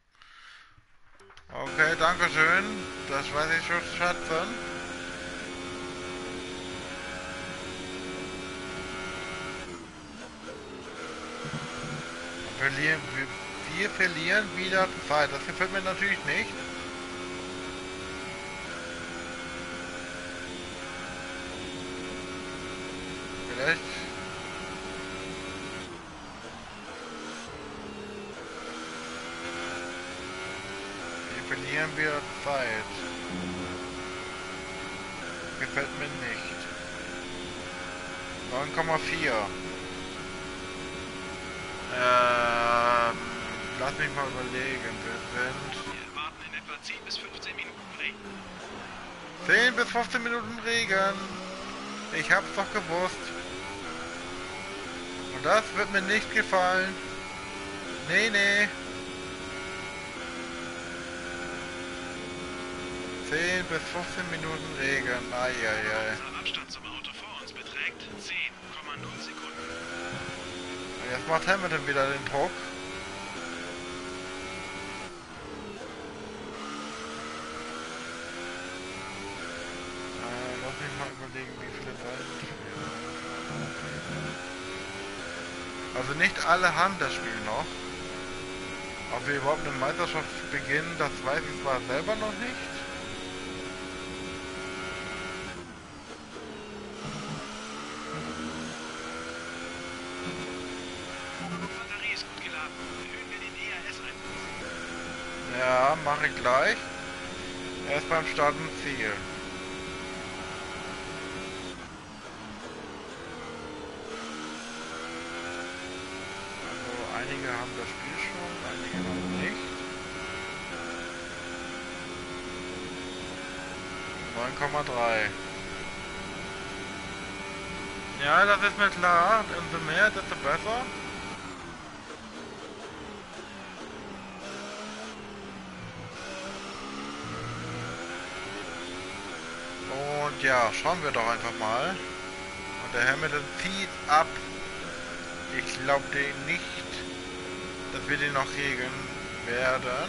Okay, danke schön. Das weiß ich schon schätzen. Wir verlieren wieder Zeit. Das gefällt mir natürlich nicht. Vielleicht. Wir verlieren wieder Zeit. Gefällt mir nicht. 9,4. Lass mich mal überlegen. Wir sind Wir erwarten in etwa 10 bis 15 Minuten Regen. 10 bis 15 Minuten Regen. Ich hab's doch gewusst. Und das wird mir nicht gefallen. Nee, nee. 10 bis 15 Minuten Regen. Eieiei. Unser Abstand zum Auto vor uns beträgt 10,0 Sekunden. Und jetzt macht Hamilton wieder den Druck. Lass mich mal überlegen, wie viele Seiten spielen. Also nicht alle haben das Spiel noch. Ob wir überhaupt eine Meisterschaft beginnen, das weiß ich zwar selber noch nicht. Batterie ist gut geladen. Ja, mache ich gleich. Erst beim Start und Ziel. Also einige haben das Spiel schon, einige noch nicht. 9,3. Ja, das ist mir klar. Umso mehr, desto besser. Und ja, schauen wir doch einfach mal. Und der Hamilton zieht ab. Ich glaube nicht, dass wir den noch regeln werden.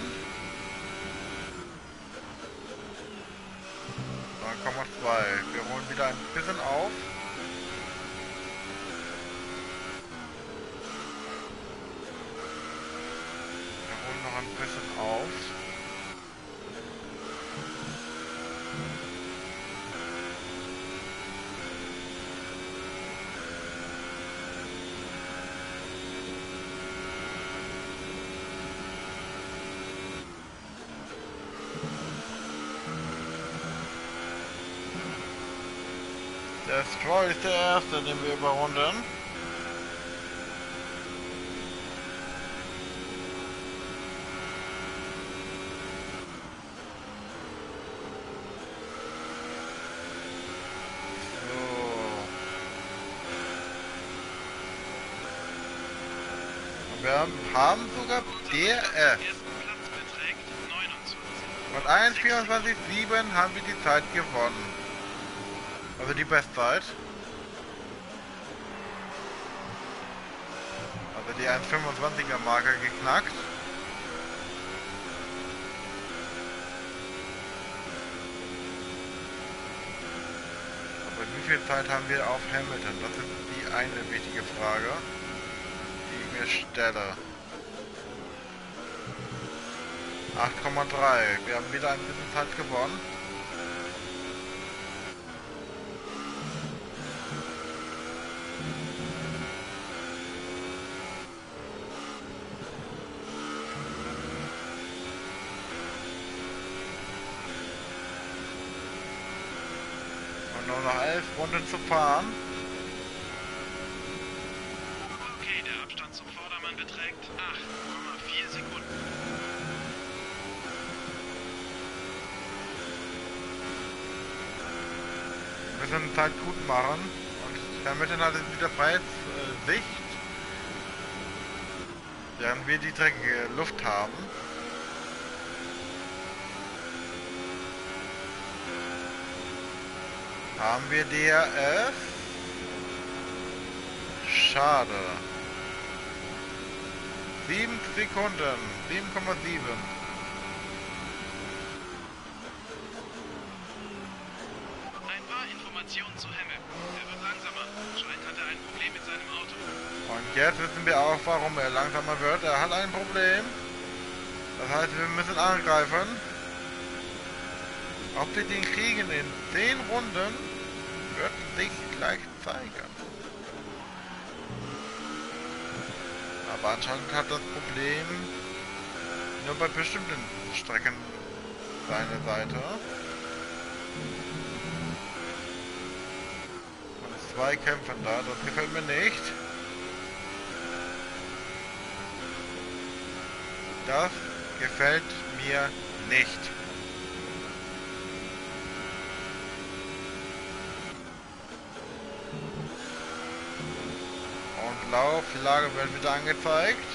9,2. Wir holen wieder ein bisschen auf. Wir holen noch ein bisschen auf. Der Stroll ist der erste, den wir überrunden. Wir haben sogar DRS. Und 1,24,7 haben wir die Zeit gewonnen. Also die Bestzeit. Also die 1,25er Marke geknackt. Aber wie viel Zeit haben wir auf Hamilton? Das ist die eine wichtige Frage, die ich mir stelle. 8,3. Wir haben wieder ein bisschen Zeit gewonnen. Und nur noch 11 Runden zu fahren. Okay, der Abstand zum Vordermann beträgt 8,4 Sekunden. Wir müssen Zeit gut machen. Und Hamilton hat jetzt wieder freie Sicht. Während wir die dreckige Luft haben. Haben wir DRS? Schade. 7 Sekunden. 7,7. Ein paar Informationen zu Hamilton. Er wird langsamer. Scheint hat er ein Problem mit seinem Auto. Und jetzt wissen wir auch, warum er langsamer wird. Er hat ein Problem. Das heißt, wir müssen angreifen. Ob wir den kriegen in 10 Runden, wird sich gleich zeigen. Aber anscheinend hat das Problem nur bei bestimmten Strecken seine Seite. Und 2 Kämpfer da, das gefällt mir nicht. Das gefällt mir nicht. Und Lauflage wird wieder angezeigt.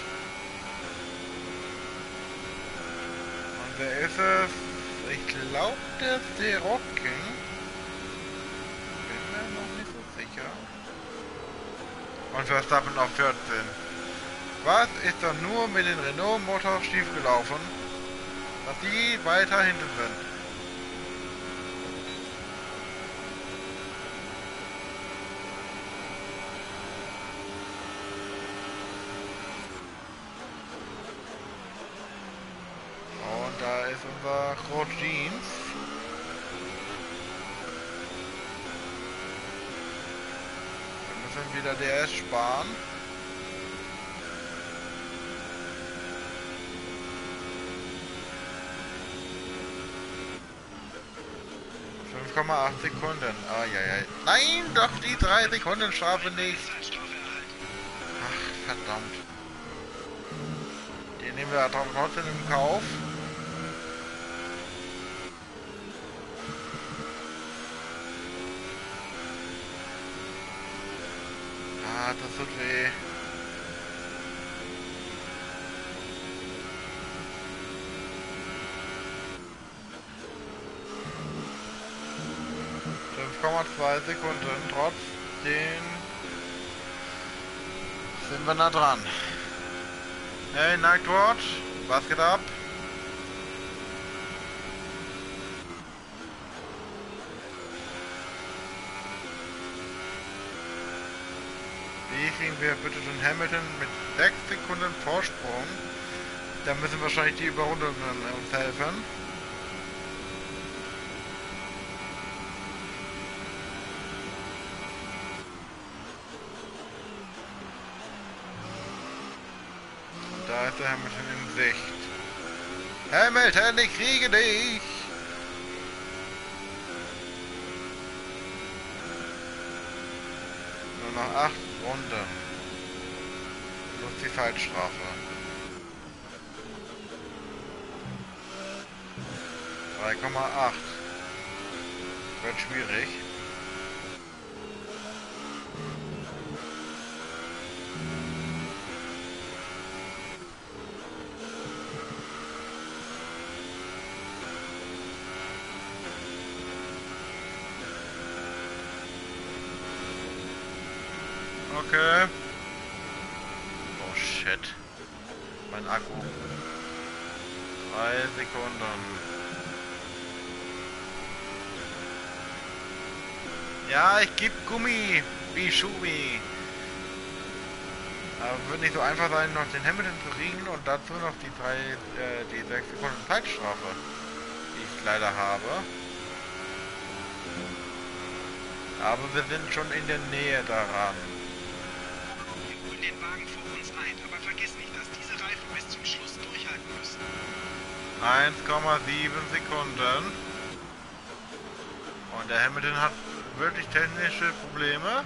Und wer ist es? Ich glaube, der ist der Rocken. Bin mir noch nicht so sicher. Und Verstappen auf 14. Was ist doch nur mit den Renault-Motor schiefgelaufen, dass die weiter hinten sind? Und da ist unser Grosjeans. Wir müssen wieder DRS sparen. 5,8 Sekunden. Ah, ja, ja. Nein, doch die 3 Sekunden Strafe nicht. Zeitstrafe erhalten. Ach, verdammt. Den nehmen wir trotzdem im Kauf. Ah, das tut weh. ...5,2 Sekunden. Trotzdem sind wir nah dran. Hey, Nightwatch, was geht ab? Wie kriegen wir bitte schon Hamilton mit 6 Sekunden Vorsprung? Da müssen wahrscheinlich die Überrundungen uns helfen. Da ist der Hamilton in Sicht. Hamilton, ich kriege dich! Nur noch 8 Runden. Plus die Zeitstrafe. 3,8. Wird schwierig. Okay. Oh shit. Mein Akku. 3 Sekunden. Ja, ich geb Gummi. Wie Schubi. Aber wird nicht so einfach sein, noch den Hamilton zu kriegen und dazu noch die 6 Sekunden Zeitstrafe, die ich leider habe. Aber wir sind schon in der Nähe daran. Wir holen den Wagen vor uns ein, aber vergiss nicht, dass diese Reifen bis zum Schluss durchhalten müssen. 1,7 Sekunden. Und der Hamilton hat wirklich technische Probleme.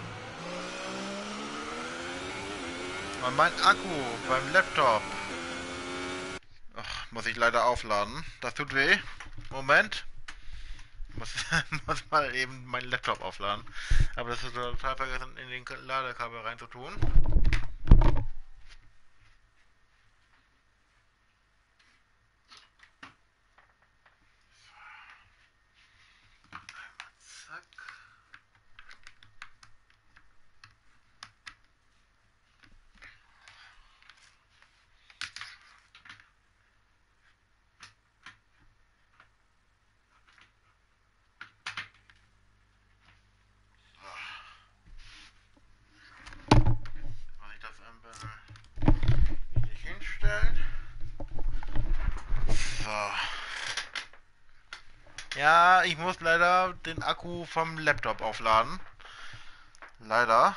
Und mein Akku beim Laptop. Ach, muss ich leider aufladen. Das tut weh. Moment. Muss mal eben meinen Laptop aufladen. Aber das ist total vergessen, in den Ladekabel reinzutun. Zack. Ja, ich muss leider den Akku vom Laptop aufladen. Leider.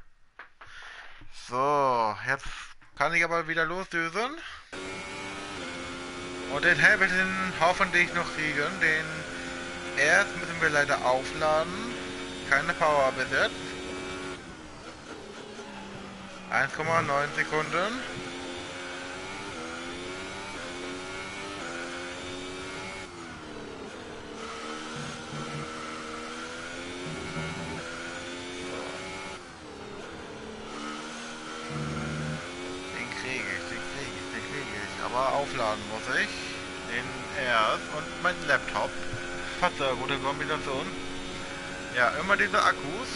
So, jetzt kann ich aber wieder losdüsen. Und den Hamilton hoffentlich noch kriegen. Den erst müssen wir leider aufladen. Keine Power bis jetzt. 1,9 Sekunden. Aber aufladen muss ich. Den erst und mein Laptop. Fast eine gute Kombination. Ja, immer diese Akkus.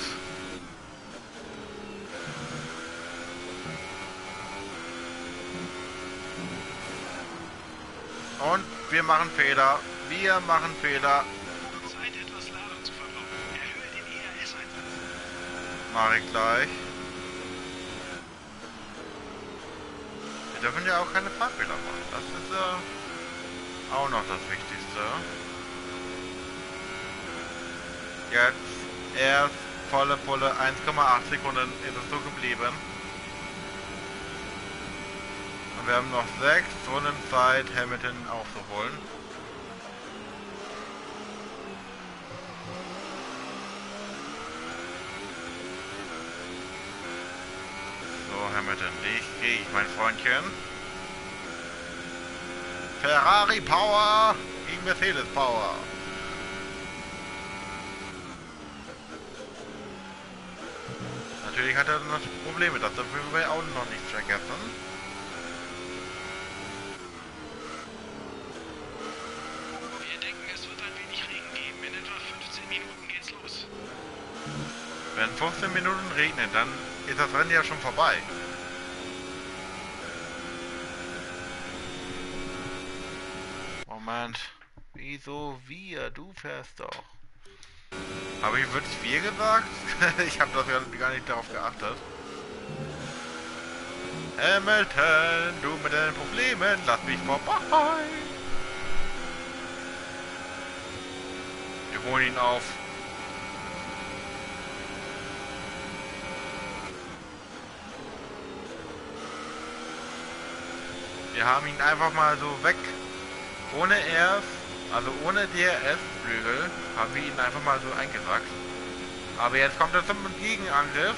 Und wir machen Fehler. Wir machen Fehler. Zeit, etwas Ladung zu verbrauchen. Erhöhe den ERS-Einsatz. Mach ich gleich. Wir dürfen ja auch keine Fahrfehler machen. Das ist auch noch das Wichtigste. Jetzt erst volle Pulle, 1,8 Sekunden ist es so geblieben. Und wir haben noch 6 Runden Zeit, Hamilton aufzuholen. kriege ich, mein Freundchen. Ferrari Power gegen Mercedes Power. Natürlich hat er noch Probleme, das dürfen wir auch noch nicht vergessen. Wir denken, es wird ein wenig Regen geben. In etwa 15 Minuten geht's los. Wenn 15 Minuten regnet, dann ist das Rennen ja schon vorbei. Moment. Wieso wir? Du fährst doch. Habe ich wirklich wir gesagt? Ich habe das gar nicht darauf geachtet. Hamilton, du mit deinen Problemen, lass mich vorbei. Wir holen ihn auf. Wir haben ihn einfach mal so weg. Ohne RS, also ohne DRS-Flügel, haben wir ihn einfach mal so eingesackt. Aber jetzt kommt er zum Gegenangriff.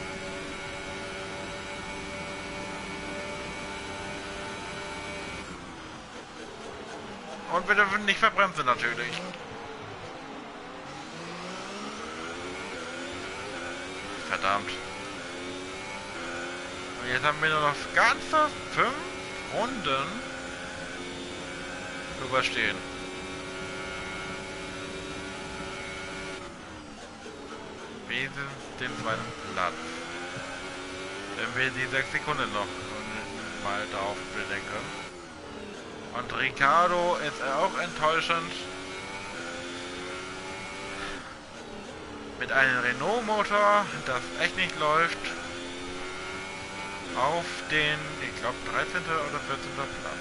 Und wir dürfen nicht verbremsen natürlich. Verdammt. Und jetzt haben wir nur noch ganze 5 Runden überstehen. Wenigstens den zweiten Platz. Wenn wir die 6 Sekunden noch mal darauf bedenken. Und Ricciardo ist auch enttäuschend. Mit einem Renault-Motor, das echt nicht läuft. Auf den, ich glaube, 13. oder 14. Platz.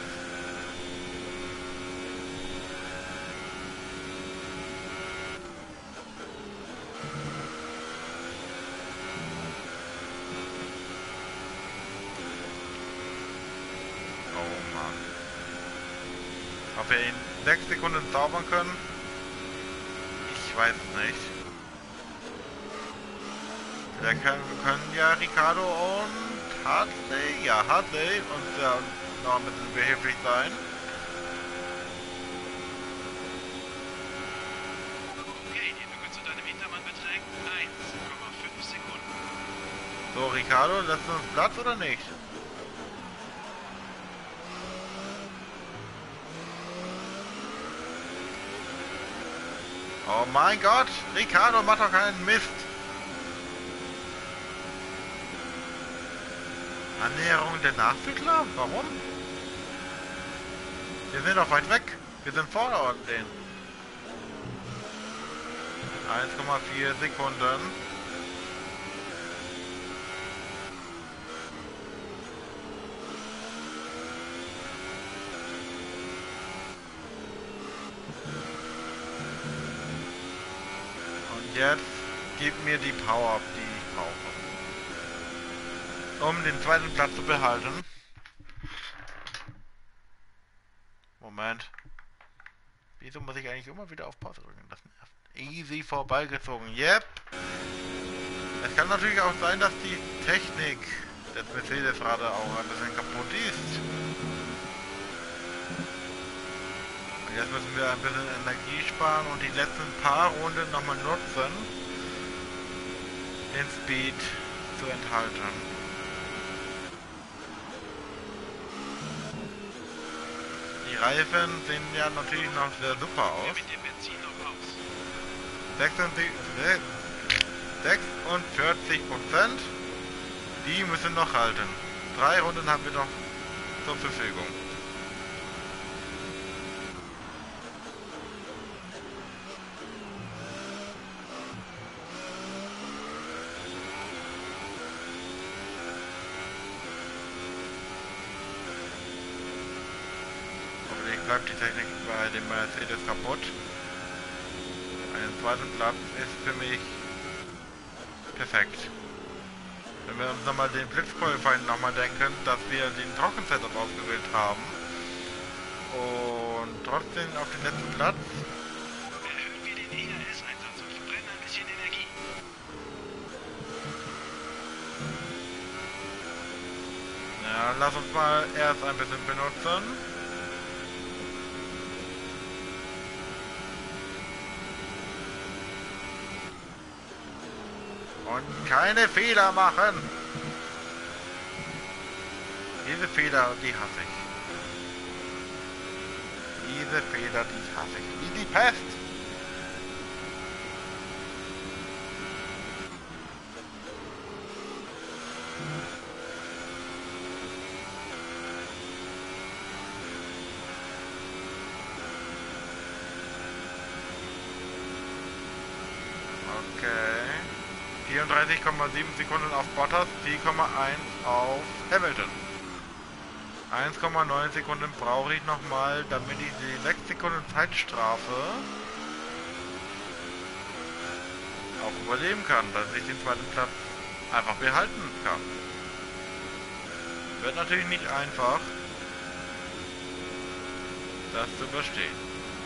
Ob wir in 6 Sekunden zaubern können? Ich weiß es nicht. Wir können ja Ricciardo und Hartley, ja Hartley, und noch ein bisschen behilflich sein. Okay, die Lücke zu deinem Hintermann beträgt 1,5 Sekunden. So, Ricciardo, lässt du uns Platz oder nicht? Oh mein Gott, Ricciardo macht doch keinen Mist. Annäherung der Nachzügler? Warum? Wir sind doch weit weg. Wir sind vor denen. 1,4 Sekunden. Jetzt gib mir die Power, die ich brauche. Um den zweiten Platz zu behalten. Moment. Wieso muss ich eigentlich immer wieder auf Pause drücken? Das nervt. Easy vorbeigezogen. Yep. Es kann natürlich auch sein, dass die Technik des Mercedes-Rades auch ein bisschen kaputt ist. Jetzt müssen wir ein bisschen Energie sparen und die letzten paar Runden nochmal nutzen, den Speed zu enthalten. Die Reifen sehen ja natürlich noch sehr super aus. Mit dem Benzin noch aus. 46%, die müssen noch halten. 3 Runden haben wir noch zur Verfügung. Bleibt die Technik bei dem Mercedes kaputt. Einen zweiten Platz ist für mich perfekt. Wenn wir uns nochmal den Blitzqualifying nochmal denken, dass wir den Trockensetup ausgewählt haben und trotzdem auf den letzten Platz. Erhöhen wir den ERS-Einsatz und verbrennen ein bisschen Energie. Ja, Dann lass uns mal erst ein bisschen benutzen. Und keine Fehler machen. Diese Fehler, die hasse ich. Diese Fehler, die hasse ich. Wie die Pest. Okay. 34,7 Sekunden auf Bottas, 4,1 auf Hamilton. 1,9 Sekunden brauche ich nochmal, damit ich die 6 Sekunden Zeitstrafe auch überleben kann, dass ich den zweiten Platz einfach behalten kann. Wird natürlich nicht einfach, das zu überstehen.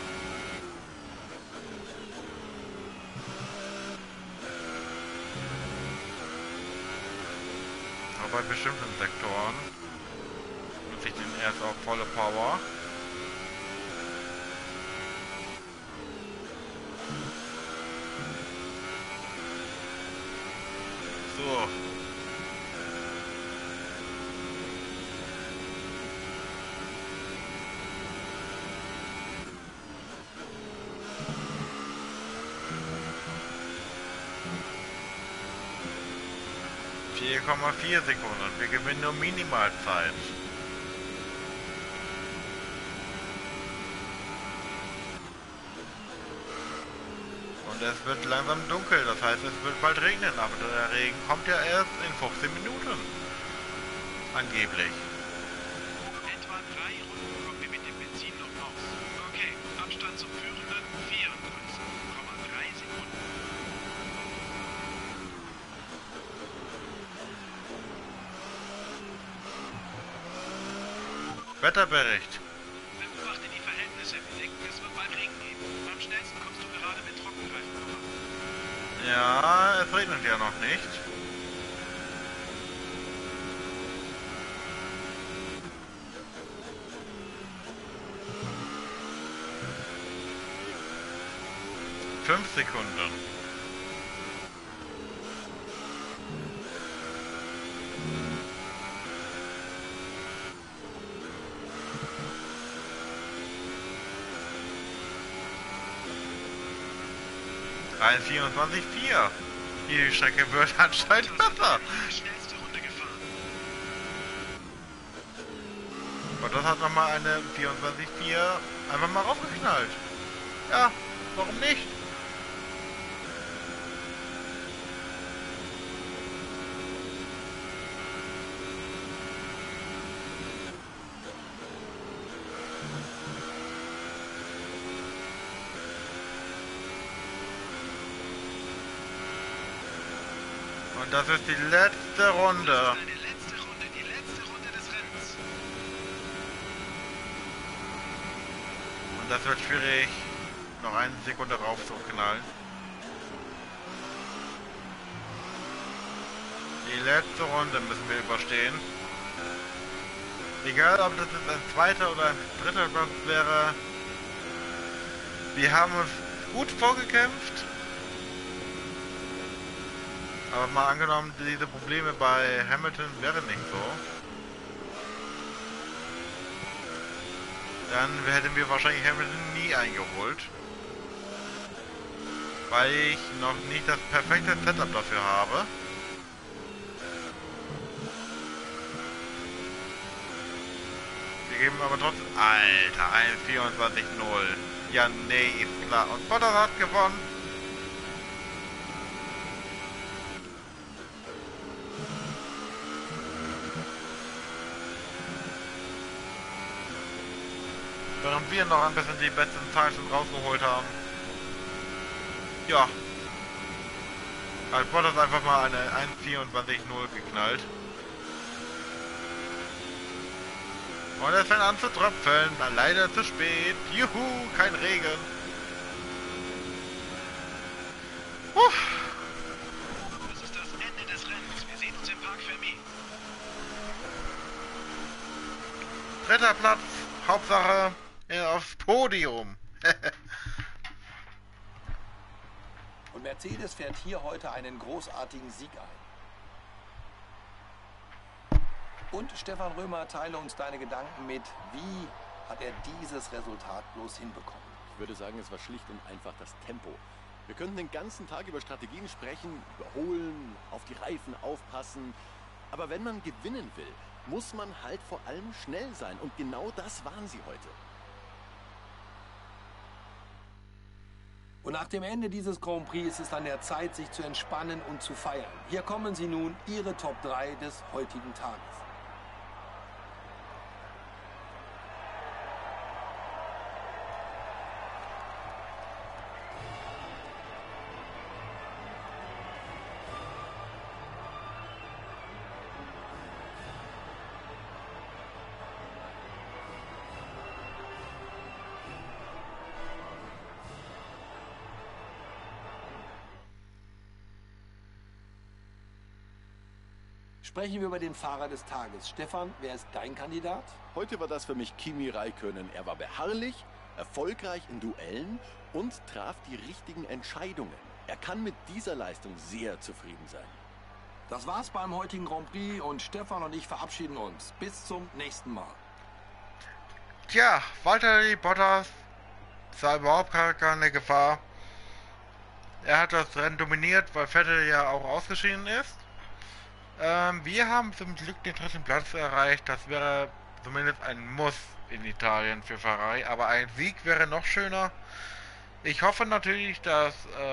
Aber bei bestimmten Sektoren nutze ich den erst auf volle Power. So. ,4 Sekunden. Wir gewinnen nur Minimalzeit. Und es wird langsam dunkel, das heißt, es wird bald regnen, aber der Regen kommt ja erst in 15 Minuten. Angeblich. Etwa 3 Runden kommen wir mit dem Benzin noch raus. Okay, Abstand zum Führenden 34,3 Sekunden. Wetterbericht. Beobachte die Verhältnisse. Wir denken, es wird bald Regen geben. Am schnellsten kommst du gerade mit Trockenreifen voran. Ja, es regnet ja noch nicht. Fünf Sekunden. Ein 24,4. Die Strecke wird anscheinend besser. Die schnellste Runde gefahren. Und das hat nochmal eine 24,4 einfach mal raufgeknallt. Ja, warum nicht? Und das ist die letzte Runde. Das ist deine letzte Runde, die letzte Runde des Rennens. Und das wird schwierig, noch eine Sekunde raufzuknallen. Die letzte Runde müssen wir überstehen. Egal, ob das jetzt ein zweiter oder ein dritter Platz wäre. Wir haben uns gut vorgekämpft. Aber mal angenommen, diese Probleme bei Hamilton wären nicht so. Dann hätten wir wahrscheinlich Hamilton nie eingeholt. Weil ich noch nicht das perfekte Setup dafür habe. Wir geben aber trotzdem... Alter, 1,24,0. Ja, nee, ist klar. Und Bottas hat gewonnen. Während wir noch ein bisschen die besten Zeiten rausgeholt haben. Ja. Hat Bottas einfach mal eine 1,24,0 geknallt. Und es fängt an zu tröpfeln. Leider zu spät. Juhu, kein Regen. Das ist das Ende des Rennens. Wir sehen uns im Park Fermé. Dritter Platz, Hauptsache aufs Podium. Und Mercedes fährt hier heute einen großartigen Sieg ein. Und Stefan Römer, teile uns deine Gedanken mit. Wie hat er dieses Resultat bloß hinbekommen? Ich würde sagen, es war schlicht und einfach das Tempo. Wir könnten den ganzen Tag über Strategien sprechen, überholen, auf die Reifen aufpassen. Aber wenn man gewinnen will, muss man halt vor allem schnell sein. Und genau das waren sie heute. Und nach dem Ende dieses Grand Prix ist es an der Zeit, sich zu entspannen und zu feiern. Hier kommen sie nun, ihre Top 3 des heutigen Tages. Sprechen wir über den Fahrer des Tages. Stefan, wer ist dein Kandidat? Heute war das für mich Kimi Räikkönen. Er war beharrlich, erfolgreich in Duellen und traf die richtigen Entscheidungen. Er kann mit dieser Leistung sehr zufrieden sein. Das war's beim heutigen Grand Prix und Stefan und ich verabschieden uns. Bis zum nächsten Mal. Tja, Valtteri Bottas sah überhaupt keine Gefahr. Er hat das Rennen dominiert, weil Vettel ja auch ausgeschieden ist. Wir haben zum Glück den dritten Platz erreicht. Das wäre zumindest ein Muss in Italien für Ferrari. Aber ein Sieg wäre noch schöner. Ich hoffe natürlich, dass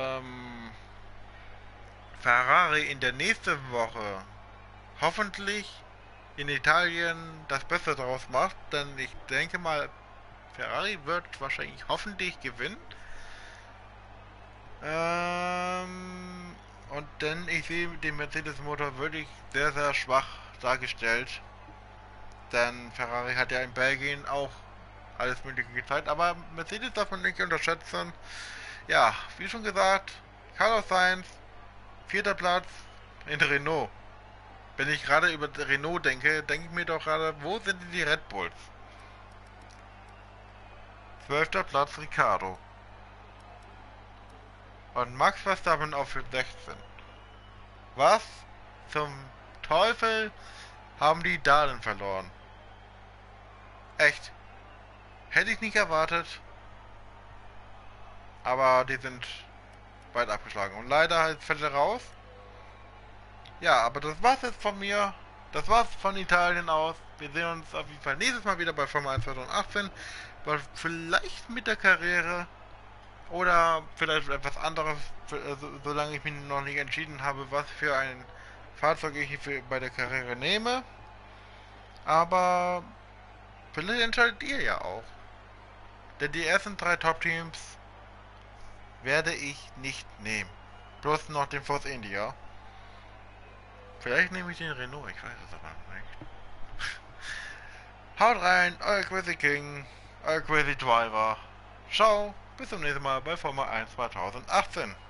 Ferrari in der nächsten Woche hoffentlich in Italien das Beste daraus macht. Denn ich denke mal, Ferrari wird wahrscheinlich hoffentlich gewinnen. Und denn ich sehe den Mercedes-Motor wirklich sehr, sehr schwach dargestellt. Denn Ferrari hat ja in Belgien auch alles Mögliche gezeigt. Aber Mercedes darf man nicht unterschätzen. Ja, wie schon gesagt, Carlos Sainz, 4. Platz in Renault. Wenn ich gerade über Renault denke, denke ich mir doch gerade, wo sind die Red Bulls? 12. Platz Ricciardo. Und Max Verstappen auf 16. Was zum Teufel haben die da denn verloren? Echt. Hätte ich nicht erwartet. Aber die sind weit abgeschlagen. Und leider halt Vettel raus. Ja, aber das war's jetzt von mir. Das war's von Italien aus. Wir sehen uns auf jeden Fall nächstes Mal wieder bei Formel 1 2018. Vielleicht mit der Karriere. Oder vielleicht etwas anderes, solange ich mich noch nicht entschieden habe, was für ein Fahrzeug ich bei der Karriere nehme. Aber vielleicht entscheidet ihr ja auch. Denn die ersten 3 Top-Teams werde ich nicht nehmen. Bloß noch den Force India. Vielleicht nehme ich den Renault, ich weiß es aber nicht. Haut rein, euer Crazy King, euer Crazy Driver. Ciao. Bis zum nächsten Mal bei Formel 1 2018.